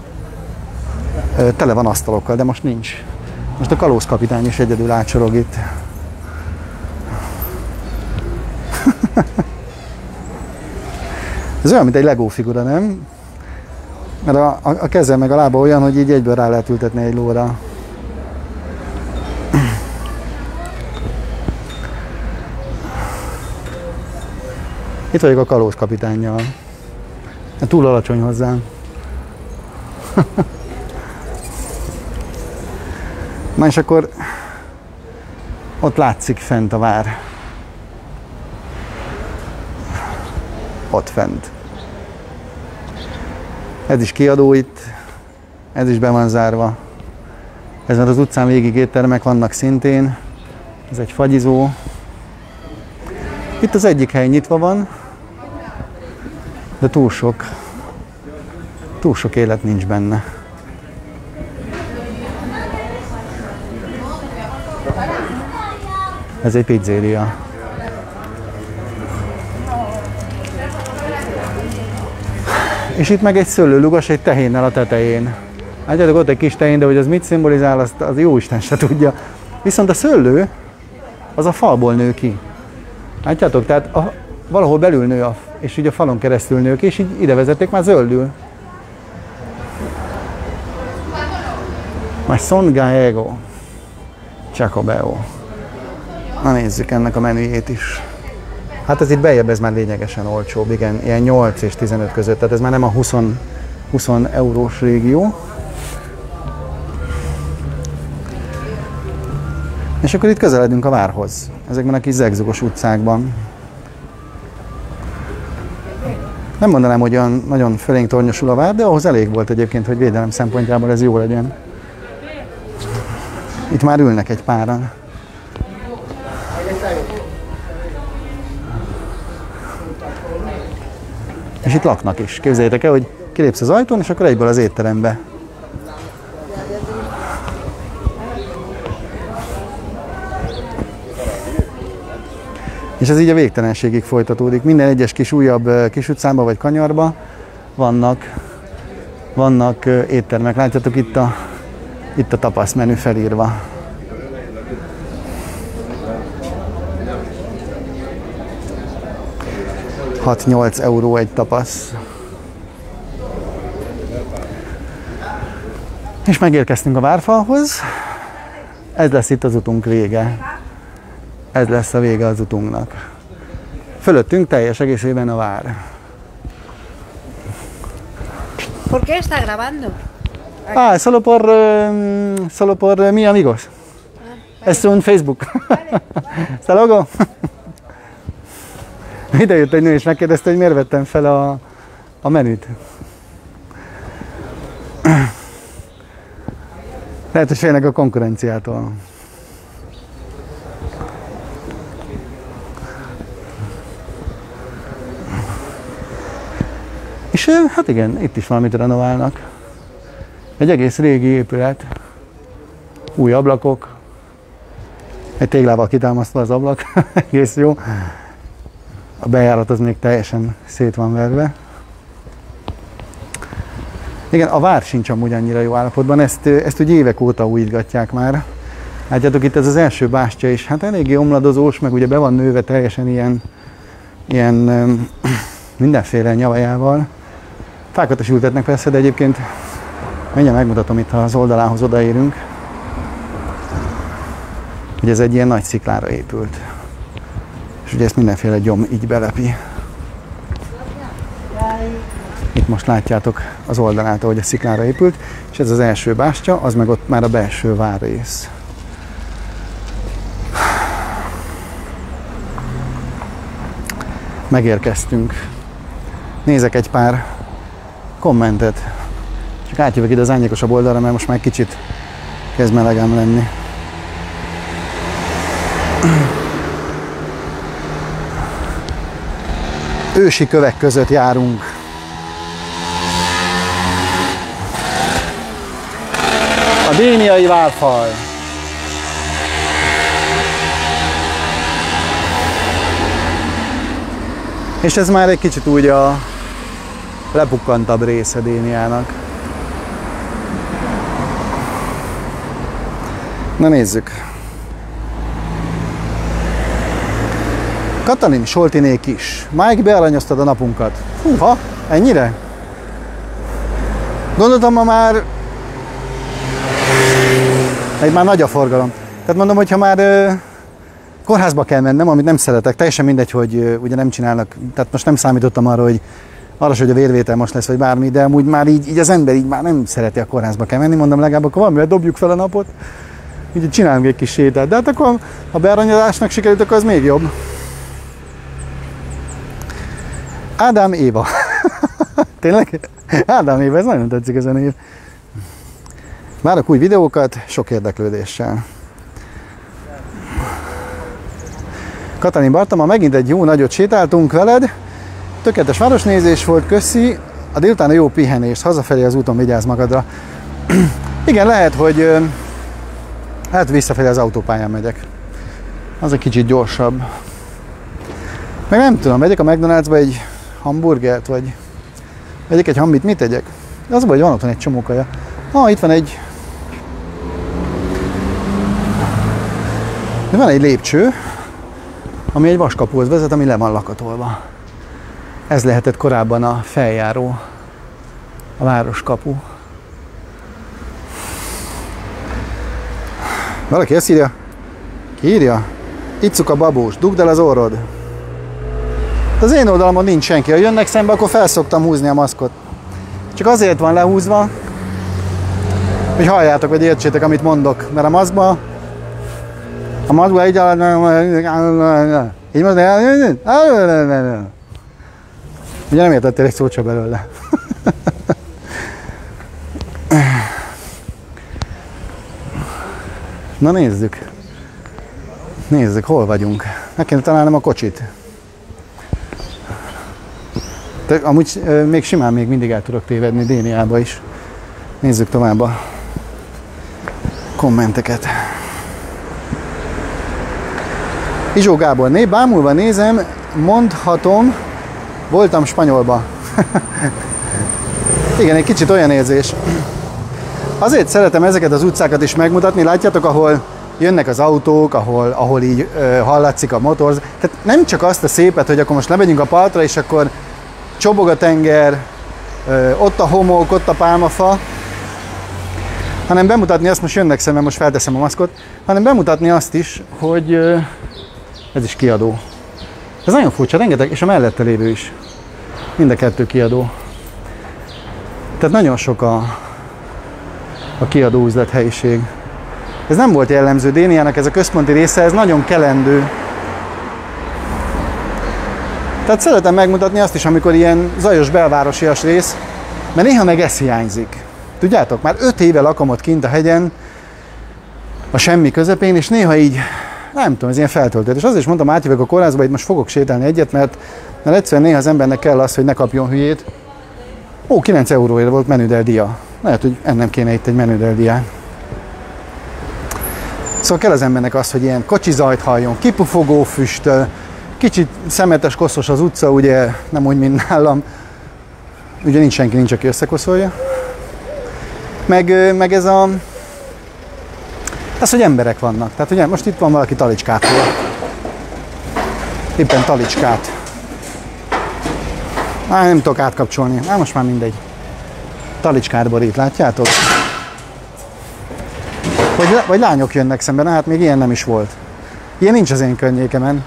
tele van asztalokkal, de most nincs. Most a kalózkapitány is egyedül átsorog itt. Ez olyan, mint egy Lego figura, nem? Mert a keze meg a lába olyan, hogy így egyből rá lehet ültetni egy lóra. Itt vagyok a kalózkapitánnyal. Túl alacsony hozzám. Na és akkor ott látszik fent a vár. ott fent. Ez is kiadó itt, ez is be van zárva. Ezen az utcán végig éttermek vannak szintén. Ez egy fagyizó. Itt az egyik hely nyitva van, de túl sok élet nincs benne. Ez egy pizzéria. És itt meg egy szőlőlugas, egy tehénnel a tetején. Látjátok, ott egy kis tehén, de hogy az mit szimbolizál, az jóisten se tudja. Viszont a szőlő, az a falból nő ki. Látjátok, tehát valahol belül nő, és így a falon keresztül nő ki, és így ide vezették, már zöldül. Majd Son Gallego Chacobeo. Na nézzük ennek a menüjét is. Hát ez itt bejebb, ez már lényegesen olcsóbb, igen, ilyen 8 és 15 között, tehát ez már nem a 20 eurós régió. És akkor itt közeledünk a várhoz, ezekben a kis zegzugos utcákban. Nem mondanám, hogy olyan nagyon fölénk tornyosul a vár, de ahhoz elég volt egyébként, hogy védelem szempontjából ez jó legyen. Itt már ülnek egy páran. És itt laknak is. Képzeljétek el, hogy kilépsz az ajtón, és akkor egyből az étterembe. És ez így a végtelenségig folytatódik. Minden egyes kis újabb kis utcába vagy kanyarba vannak éttermek. Látjátok itt a tapasz menü felírva. €6-8 egy tapasz. És megérkeztünk a várfalhoz. Ez lesz itt az utunk vége. Ez lesz a vége az utunknak. Fölöttünk teljes egészében a vár. ¿Por qué está grabando? Ah, solo por mi amigos. Es un Facebook. Hasta luego. Ide jött egy nő, és megkérdezte, hogy miért vettem fel a menüt. Lehet, hogy félnek a konkurenciától. És hát igen, itt is valamit renoválnak. Egy egész régi épület, új ablakok, egy téglával kitámasztva az ablak, egész jó. A bejárat az még teljesen szét van verve. Igen, a vár sincs amúgy annyira jó állapotban, ezt ugye évek óta újítgatják már. Látjátok, itt ez az első bástya is, hát eléggé omladozós, meg ugye be van nőve teljesen ilyen mindenféle nyavajával. Fákat is ültetnek persze, de egyébként mindjárt megmutatom, itt ha az oldalához odaérünk, hogy ez egy ilyen nagy sziklára épült. És ugye ezt mindenféle gyom így belepi. Itt most látjátok az oldalát, ahogy a sziklára épült, és ez az első bástya, az meg ott már a belső várrész. Megérkeztünk. Nézek egy pár kommentet. Csak átjövök ide az árnyékosabb oldalra, mert most már kicsit kezd melegem lenni. Ősi kövek között járunk. A déniai várfal. És ez már egy kicsit úgy a lepukkantabb része Déniának. Na nézzük. Katalin Soltinék is. Máig bearanyoztad a napunkat. Húha, ennyire? Gondoltam, ma már nagy a forgalom. Tehát mondom, hogy ha már kórházba kell mennem, amit nem szeretek, teljesen mindegy, hogy ugye nem csinálnak, tehát most nem számítottam arra, hogy a vérvétel most lesz, vagy bármi, de amúgy már így az ember így már nem szereti a kórházba kell menni, mondom legalább akkor valamivel dobjuk fel a napot, így csinálunk egy kis sétát, de hát akkor ha bearanyozásnak sikerült, akkor az még jobb. Ádám Éva. Tényleg? Ádám Éva, ez nagyon tetszik ez a név. Várok új videókat, sok érdeklődéssel. Katalin Bartama, megint egy jó nagyot sétáltunk veled. Tökéletes városnézés volt, köszi. A délután jó pihenést, hazafelé az úton vigyázz magadra. Igen, lehet, hogy visszafelé az autópályán megyek. Az egy kicsit gyorsabb. Meg nem tudom, megyek a McDonald'sba egy hamburgert, vagy vegyek egy hambit, mit tegyek? Az baj, hogy van otthon egy csomó kaja. Itt van egy... Van egy lépcső, ami egy vaskapuhoz vezet, ami le van lakatolva. Ez lehetett korábban a feljáró, a városkapu. Valaki ezt írja? Ki írja? Icuk a babós, dugd el az orrod. De az én oldalamon nincs senki. Ha jönnek szembe, akkor felszoktam húzni a maszkot. Csak azért van lehúzva, hogy halljátok, vagy értsétek, amit mondok. Mert a maszkba így ugye nem értettél egy szót se belőle. Na nézzük. Nézzük, hol vagyunk. Meg kéne találnom a kocsit. De amúgy még simán még mindig el tudok tévedni Déniába is. Nézzük tovább a kommenteket. Izsó Gábor, bámulva nézem, mondhatom, voltam Spanyolba. Igen, egy kicsit olyan érzés. Azért szeretem ezeket az utcákat is megmutatni, látjátok, ahol jönnek az autók, ahol így hallatszik a motor. Tehát nem csak azt a szépet, hogy akkor most lemegyünk a partra, és akkor csobog a tenger, ott a homok, ott a pálmafa, hanem bemutatni azt, most jönnek szemben, most felteszem a maszkot, hanem bemutatni azt is, hogy ez is kiadó. Ez nagyon furcsa, rengeteg, és a mellette lévő is. Mind a kettő kiadó. Tehát nagyon sok a kiadó üzlethelyiség. Ez nem volt jellemző Déniának, ez a központi része, ez nagyon kelendő. Tehát szeretem megmutatni azt is, amikor ilyen zajos belvárosias rész, mert néha meg ez hiányzik. Tudjátok, már 5 éve lakom ott kint a hegyen, a semmi közepén, és néha így, nem tudom, ez ilyen feltöltött. És azért is mondtam, átjövök a kórházba, itt most fogok sétálni egyet, mert egyszerűen néha az embernek kell az, hogy ne kapjon hülyét. 9 euróért volt menüdel dia. Lehet, hogy ennem kéne itt egy menüdel diát. Szóval kell az embernek az, hogy ilyen kocsizajt halljon, kipufogó füstöl, kicsit szemetes, koszos az utca, ugye nem úgy, mint nálam. Ugye nincs senki, aki összekoszolja. Meg ez az, hogy emberek vannak. Tehát ugye most itt van valaki Talicskától. Éppen Talicskát. Nem tudok átkapcsolni. Most már mindegy. Talicskát borít, látjátok? Vagy lányok jönnek szemben, hát még ilyen nem is volt. Ilyen nincs az én környékemen.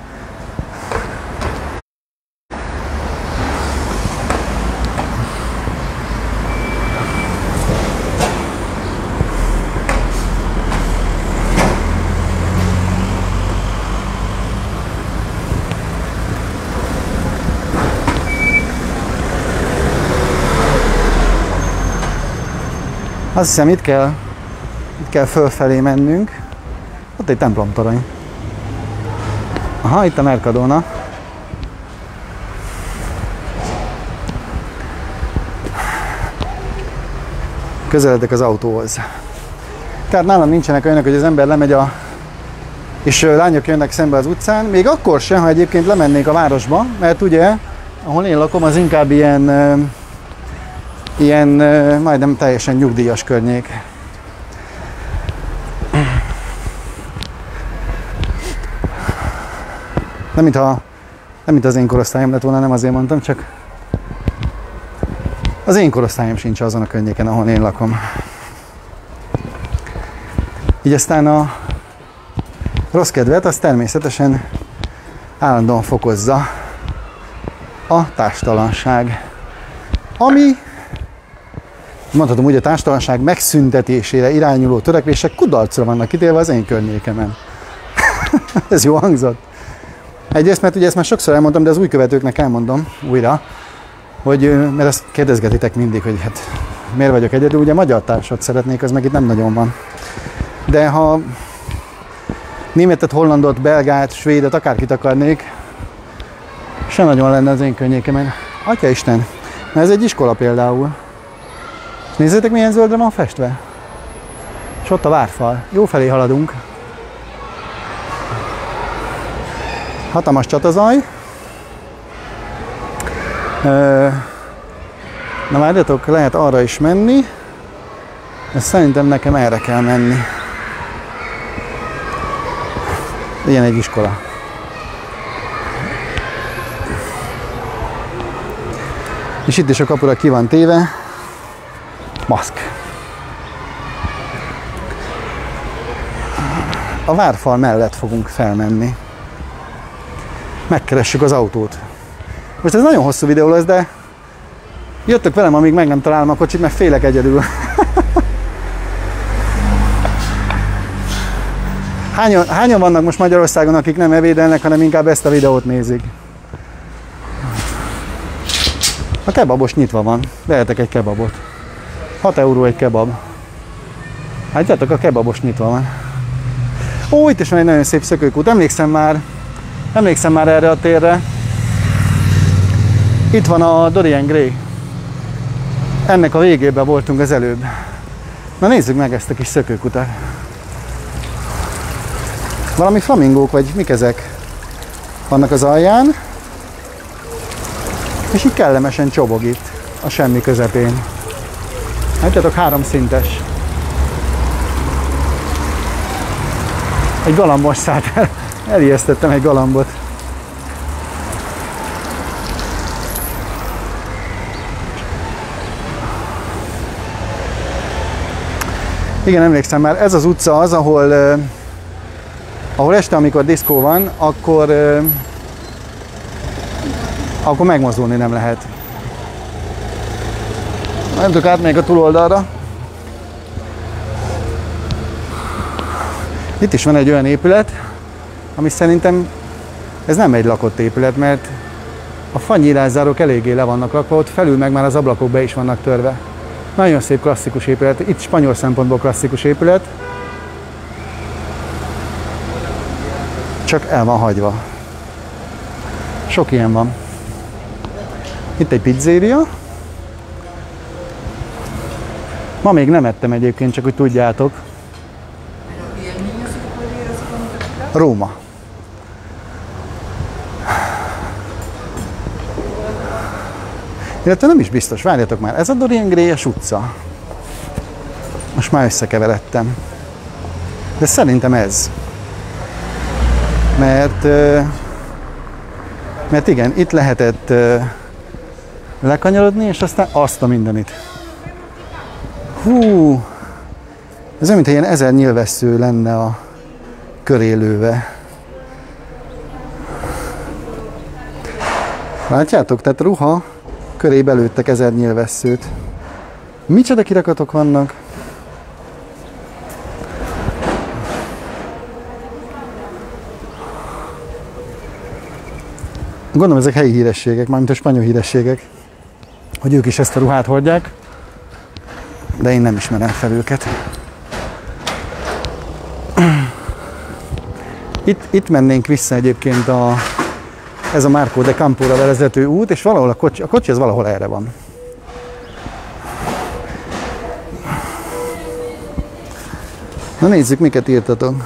Azt hiszem, itt kell fölfelé mennünk. Ott egy templomtorony. Aha, itt a Mercadona. Közeledek az autóhoz. Tehát nálam nincsenek olyanok, hogy az ember lemegy és lányok jönnek szembe az utcán. Még akkor sem, ha egyébként lemennék a városba, mert ugye, ahol én lakom, az inkább ilyen majdnem teljesen nyugdíjas környék. Nem mint az én korosztályom lett volna, nem azért mondtam, csak az én korosztályom sincs azon a környéken, ahol én lakom. Így aztán a rossz kedvet, az természetesen állandóan fokozza a társtalanság, ami mondhatom úgy, a társtalanság megszüntetésére irányuló törekvések kudarcra vannak ítélve az én környékemen. Ez jó hangzott? Egyrészt, mert ugye ezt már sokszor elmondtam, de az új követőknek elmondom újra, hogy, mert ezt kérdezgetitek mindig, hogy hát miért vagyok egyedül, ugye magyar társat szeretnék, az meg itt nem nagyon van. De ha németet, hollandot, belgát, svédet, akárkit akarnék, se nagyon lenne az én környékemen. Atyaisten, na ez egy iskola például. Nézzétek, milyen zöldre van festve. És ott a várfal. Jó felé haladunk. Hatalmas csatazaj. Na várjatok, lehet arra is menni. De szerintem nekem erre kell menni. Ilyen egy iskola. És itt is a kapura ki van téve. Maszk. A várfal mellett fogunk felmenni. Megkeressük az autót. Most ez nagyon hosszú videó lesz, de jöttök velem, amíg meg nem találom a kocsit, mert félek egyedül. Hányan vannak most Magyarországon, akik nem evédelnek, hanem inkább ezt a videót nézik? A kebabos nyitva van. Vehetek egy kebabot. 6 euró egy kebab. Hát gyertek, a kebabos nyitva van. Ó, itt is van egy nagyon szép szökőkút. Emlékszem már erre a térre. Itt van a Dorian Gray. Ennek a végében voltunk az előbb. Na nézzük meg ezt a kis szökőkutat. Valami flamingók, vagy mik ezek? Vannak az alján. És így kellemesen csobog itt, a semmi közepén. Látjátok, 3 szintes. Egy galambos szállt el. Elijesztettem egy galambot. Igen, emlékszem már, ez az utca az, ahol este, amikor diszkó van, akkor megmozdulni nem lehet. Nem tudok átmegyek a túloldalra. Itt is van egy olyan épület, ami szerintem ez nem egy lakott épület, mert a fanyírászárók eléggé le vannak rakva, ott felül meg már az ablakok be is vannak törve. Nagyon szép klasszikus épület, itt spanyol szempontból klasszikus épület. Csak el van hagyva. Sok ilyen van. Itt egy pizzéria. Ma még nem ettem egyébként, csak hogy tudjátok. Róma. Illetve nem is biztos, várjatok már, ez a Dorian Gray-es utca. Most már összekeveredtem. De szerintem ez. Mert igen, itt lehetett lekanyarodni, és aztán azt a mindenit. Hú! Ez olyan, mintha ilyen 1000 nyilvessző lenne a körélőve. Látjátok? Tehát ruha köré belőttek 1000 nyilvesszőt. Micsoda kirakatok vannak? Gondolom ezek helyi hírességek, mármint a spanyol hírességek, hogy ők is ezt a ruhát hordják, de én nem ismerem fel őket. Itt mennénk vissza egyébként ez a Marco de Campóra vezető út, és valahol a kocsi az valahol erre van. Na nézzük, miket írtatok.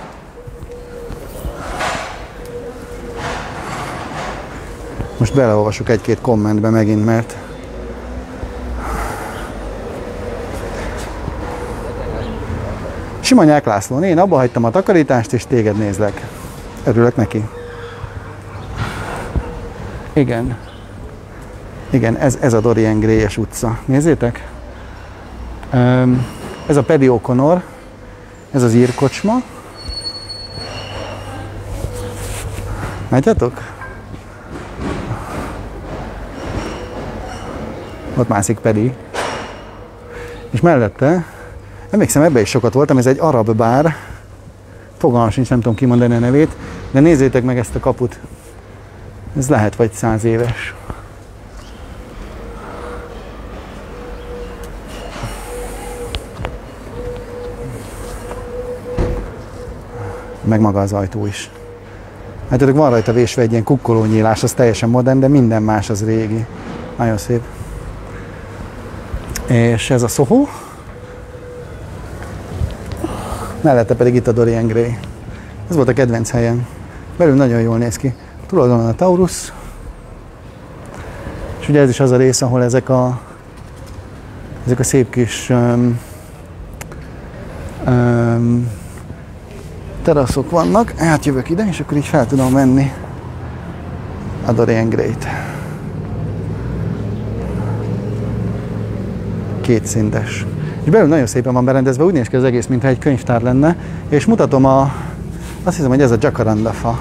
Most beleolvasok egy-két kommentbe megint, mert Simanyák László, én abba hagytam a takarítást, és téged nézlek. Örülök neki. Igen. Igen, ez a Dorian Gray-es utca. Nézzétek. Ez a Paddy O'Connor. Ez az ír kocsma. Látjátok? Ott mászik Paddy. És mellette, emlékszem, ebbe is sokat voltam, ez egy arab bár. Fogalmam sincs, nem tudom kimondani a nevét, de nézzétek meg ezt a kaput. Ez lehet vagy 100 éves. meg maga az ajtó is. Hát tudok, van rajta vésve egy ilyen kukkolónyílás, az teljesen modern, de minden más az régi. Nagyon szép. És ez a Soho. Mellette pedig itt a Dorian Gray. Ez volt a kedvenc helyem. Belül nagyon jól néz ki. Tulajdonképpen a Taurus. És ugye ez is az a rész, ahol ezek a szép kis teraszok vannak. Átjövök ide, és akkor így fel tudom menni a Dorian Gray-t. Kétszintes. És belül nagyon szépen van berendezve, úgy néz ki az egész, mintha egy könyvtár lenne, és mutatom azt hiszem, hogy ez a jacaranda fa.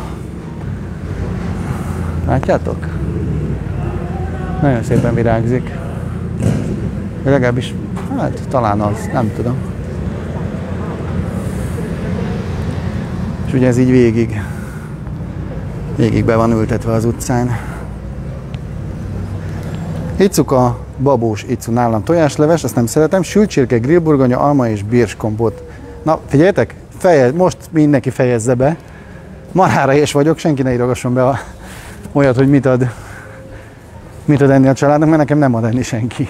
Látjátok? Nagyon szépen virágzik. Legalábbis, hát talán az, nem tudom. És ugye ez így végig be van ültetve az utcán. Icuka, babós icu, nálam tojásleves, azt nem szeretem, sült csirke, grillburgonya, alma és birskompot. Na, figyeljetek, most mindenki fejezze be. Marhára és vagyok, senki ne írogasson be olyat, hogy mit ad enni a családnak, mert nekem nem ad enni senki.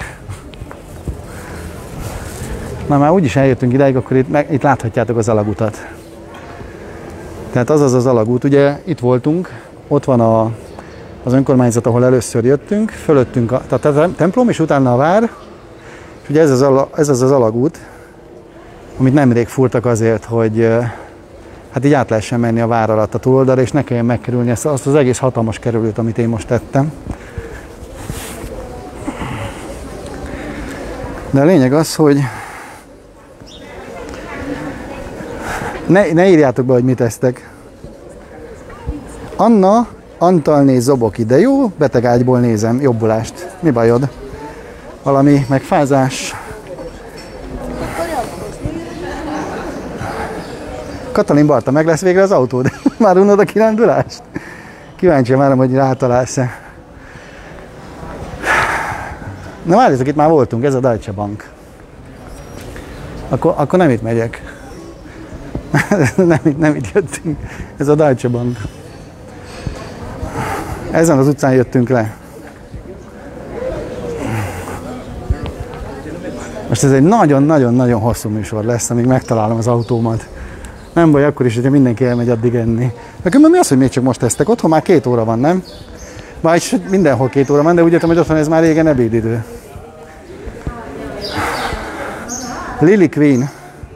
Na már úgyis eljöttünk idáig, akkor itt láthatjátok az alagutat. Tehát az alagút, ugye itt voltunk, ott van az önkormányzat, ahol először jöttünk, fölöttünk tehát a templom, és utána a vár, és ugye ez az alagút, amit nemrég fúrtak azért, hogy hát így át lehessen menni a vár alatt a túloldalra, és ne kelljen megkerülni azt az egész hatalmas kerülőt, amit én most tettem. De a lényeg az, hogy ne írjátok be, hogy mit esztek. Anna, Antalné Zoboki, de jó, beteg ágyból nézem, jobbulást. Mi bajod? Valami megfázás? Katalin Barta, meg lesz végre az autód? Már unod a kirándulást? Kíváncsi várom, hogy rátalálsz-e. Na várjátok, itt már voltunk, ez a Deutsche Bank. Akkor nem itt megyek. nem itt jöttünk. Ez a Deutsche Bank. Ezen az utcán jöttünk le. Most ez egy nagyon-nagyon-nagyon hosszú műsor lesz, amíg megtalálom az autómat. Nem baj, akkor is, hogyha mindenki elmegy addig enni. Nekem mi az, hogy még csak most tesztek? Otthon már 2 óra van, nem? Vagyis mindenhol 2 óra van, de úgy értem, hogy otthon ez már régen ebédidő. Lily Queen.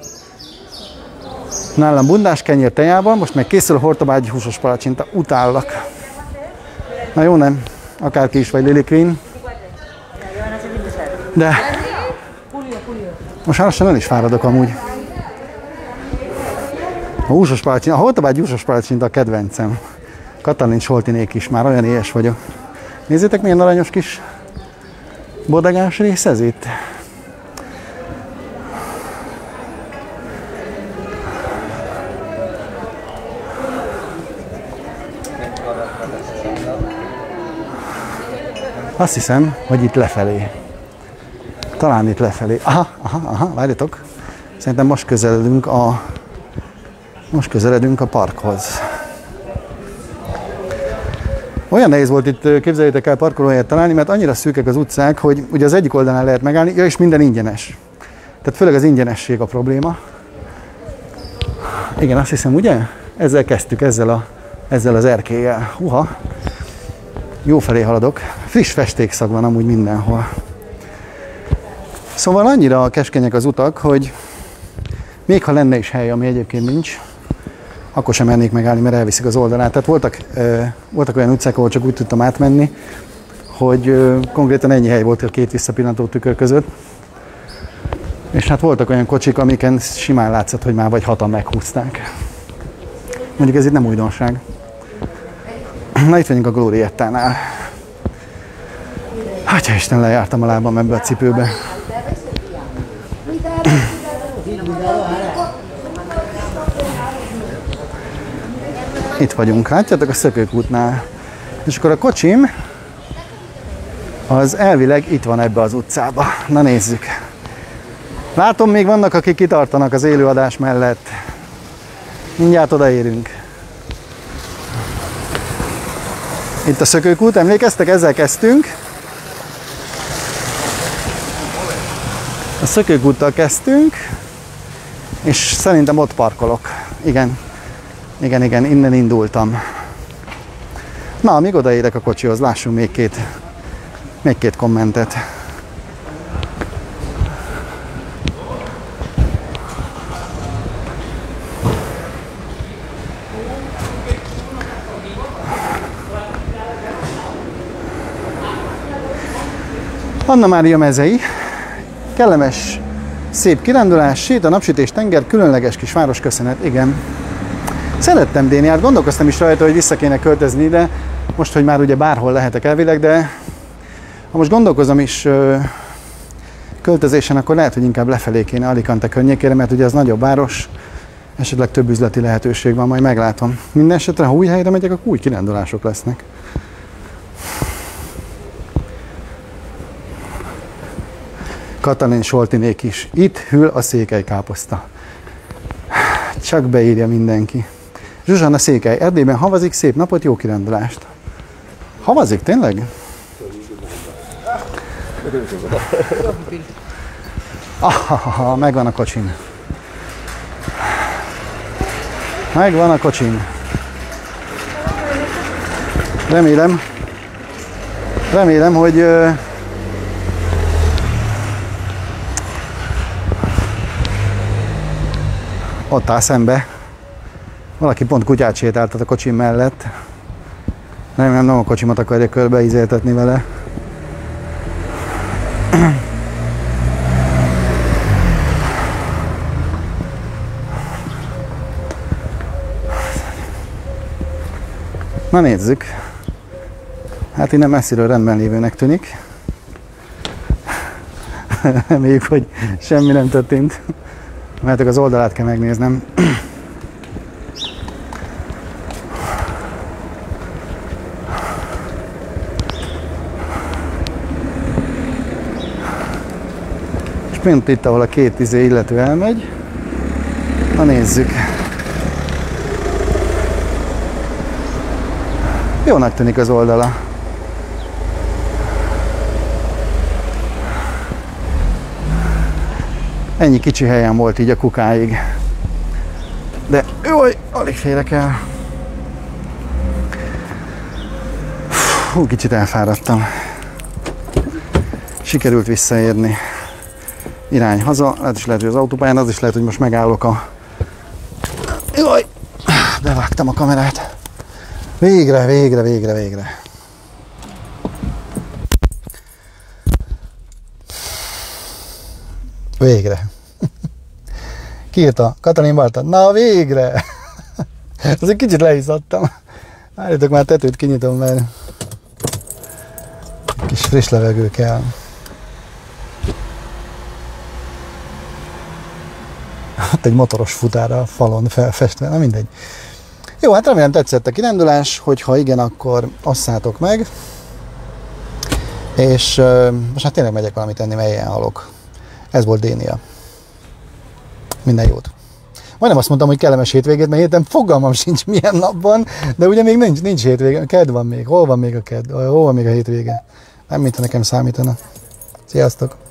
Nálam bundás kenyér tejában, most meg készül a hortobágyi húsos palacsinta. Utállak. Na jó, nem? Akárki is vagy Lily Queen. De most lassan el is fáradok amúgy. A húsos palacsinta, a hortobágyi húsos palacsinta a kedvencem. Katalin Soltinék is, már olyan éhes vagyok. Nézzétek, milyen aranyos kis bodegás rész ez itt. Azt hiszem, hogy itt lefelé. Talán itt lefelé. Aha, várjatok. Szerintem most közeledünk a parkhoz. Olyan nehéz volt itt, képzeljétek el, parkolóhelyet találni, mert annyira szűkek az utcák, hogy ugye az egyik oldalán lehet megállni, és minden ingyenes. Tehát főleg az ingyenesség a probléma. Igen, azt hiszem, ugye? Ezzel kezdtük, ezzel az erkéllyel. Jó felé haladok. Friss festékszag van amúgy mindenhol. Szóval annyira keskenyek az utak, hogy még ha lenne is hely, ami egyébként nincs, akkor sem mennék megállni, mert elviszik az oldalát. Tehát voltak olyan utcák, ahol csak úgy tudtam átmenni, hogy konkrétan ennyi hely volt a 2 visszapillantó tükör között. És hát voltak olyan kocsik, amiken simán látszott, hogy már vagy 6-an meghúzták. Mondjuk ez itt nem újdonság. Na, itt vagyunk a Gloriettánál. Hátya Isten, lejártam a lábam ebbe a cipőbe. Itt vagyunk, látjátok, a Szökőkútnál. És akkor a kocsim az elvileg itt van ebbe az utcába. Na nézzük. Látom, még vannak, akik kitartanak az élőadás mellett. Mindjárt odaérünk. Itt a Szökőkút, emlékeztek? Ezzel kezdtünk. A Szökőkúttal kezdtünk, és szerintem ott parkolok. Igen, innen indultam. Na, amíg odaérek a kocsihoz, lássunk még két kommentet. Anna Mária mezei, kellemes, szép kirándulás, sét a napsütés, tenger, különleges kis város, köszönet, igen. Szerettem Déniát, gondolkoztam is rajta, hogy vissza kéne költözni ide, most, hogy már ugye bárhol lehetek elvileg, de ha most gondolkozom is költözésen, akkor lehet, hogy inkább lefelé kéne Alicante környékére, mert ugye az nagyobb város, esetleg több üzleti lehetőség van, majd meglátom. Minden esetre, ha új helyre megyek, akkor új kirándulások lesznek. Katalin Soltinék is. Itt hűl a székelykáposzta. Csak beírja mindenki. Zsuzsanna Székely. Erdélyben havazik, szép napot, jó kirándulást. Havazik, tényleg? Megvan a kocsin. Megvan a kocsin. Remélem, hogy ott áll szembe. Valaki pont kutyát sétáltat a kocsim mellett. Nem a kocsimat akarja körbeizéltetni vele. Na nézzük. Hát innen messziről rendben lévőnek tűnik. Reméljük, hogy semmi nem történt. Mert az oldalát kell megnéznem. És pont itt, ahol a két illető elmegy. Na nézzük. Jónak tűnik az oldala. Ennyi kicsi helyen volt így a kukáig. De jaj, alig férek el. Hú, kicsit elfáradtam. Sikerült visszaérni. Irány haza, lehet hogy az autópályán, az is lehet, hogy most megállok a... Jaj, bevágtam a kamerát. Végre. Végre. Kiírta Katalin Balta. Na végre! Az egy kicsit leizzadtam. Várjátok, már tetőt kinyitom, mert kis friss levegő kell. Ott egy motoros futár a falon felfestve, na mindegy. Jó, hát remélem tetszett a kirándulás, hogyha igen, akkor osszátok meg. És most hát tényleg megyek valamit enni, melyen halok. Ez volt Dénia. Minden jót. Majdnem azt mondtam, hogy kellemes hétvégét, mert héten fogalmam sincs milyen napban, de ugye még nincs hétvége. Kedd van még. Hol van még a kedd? Hol van még a hétvége? Nem, mintha nekem számítana. Sziasztok!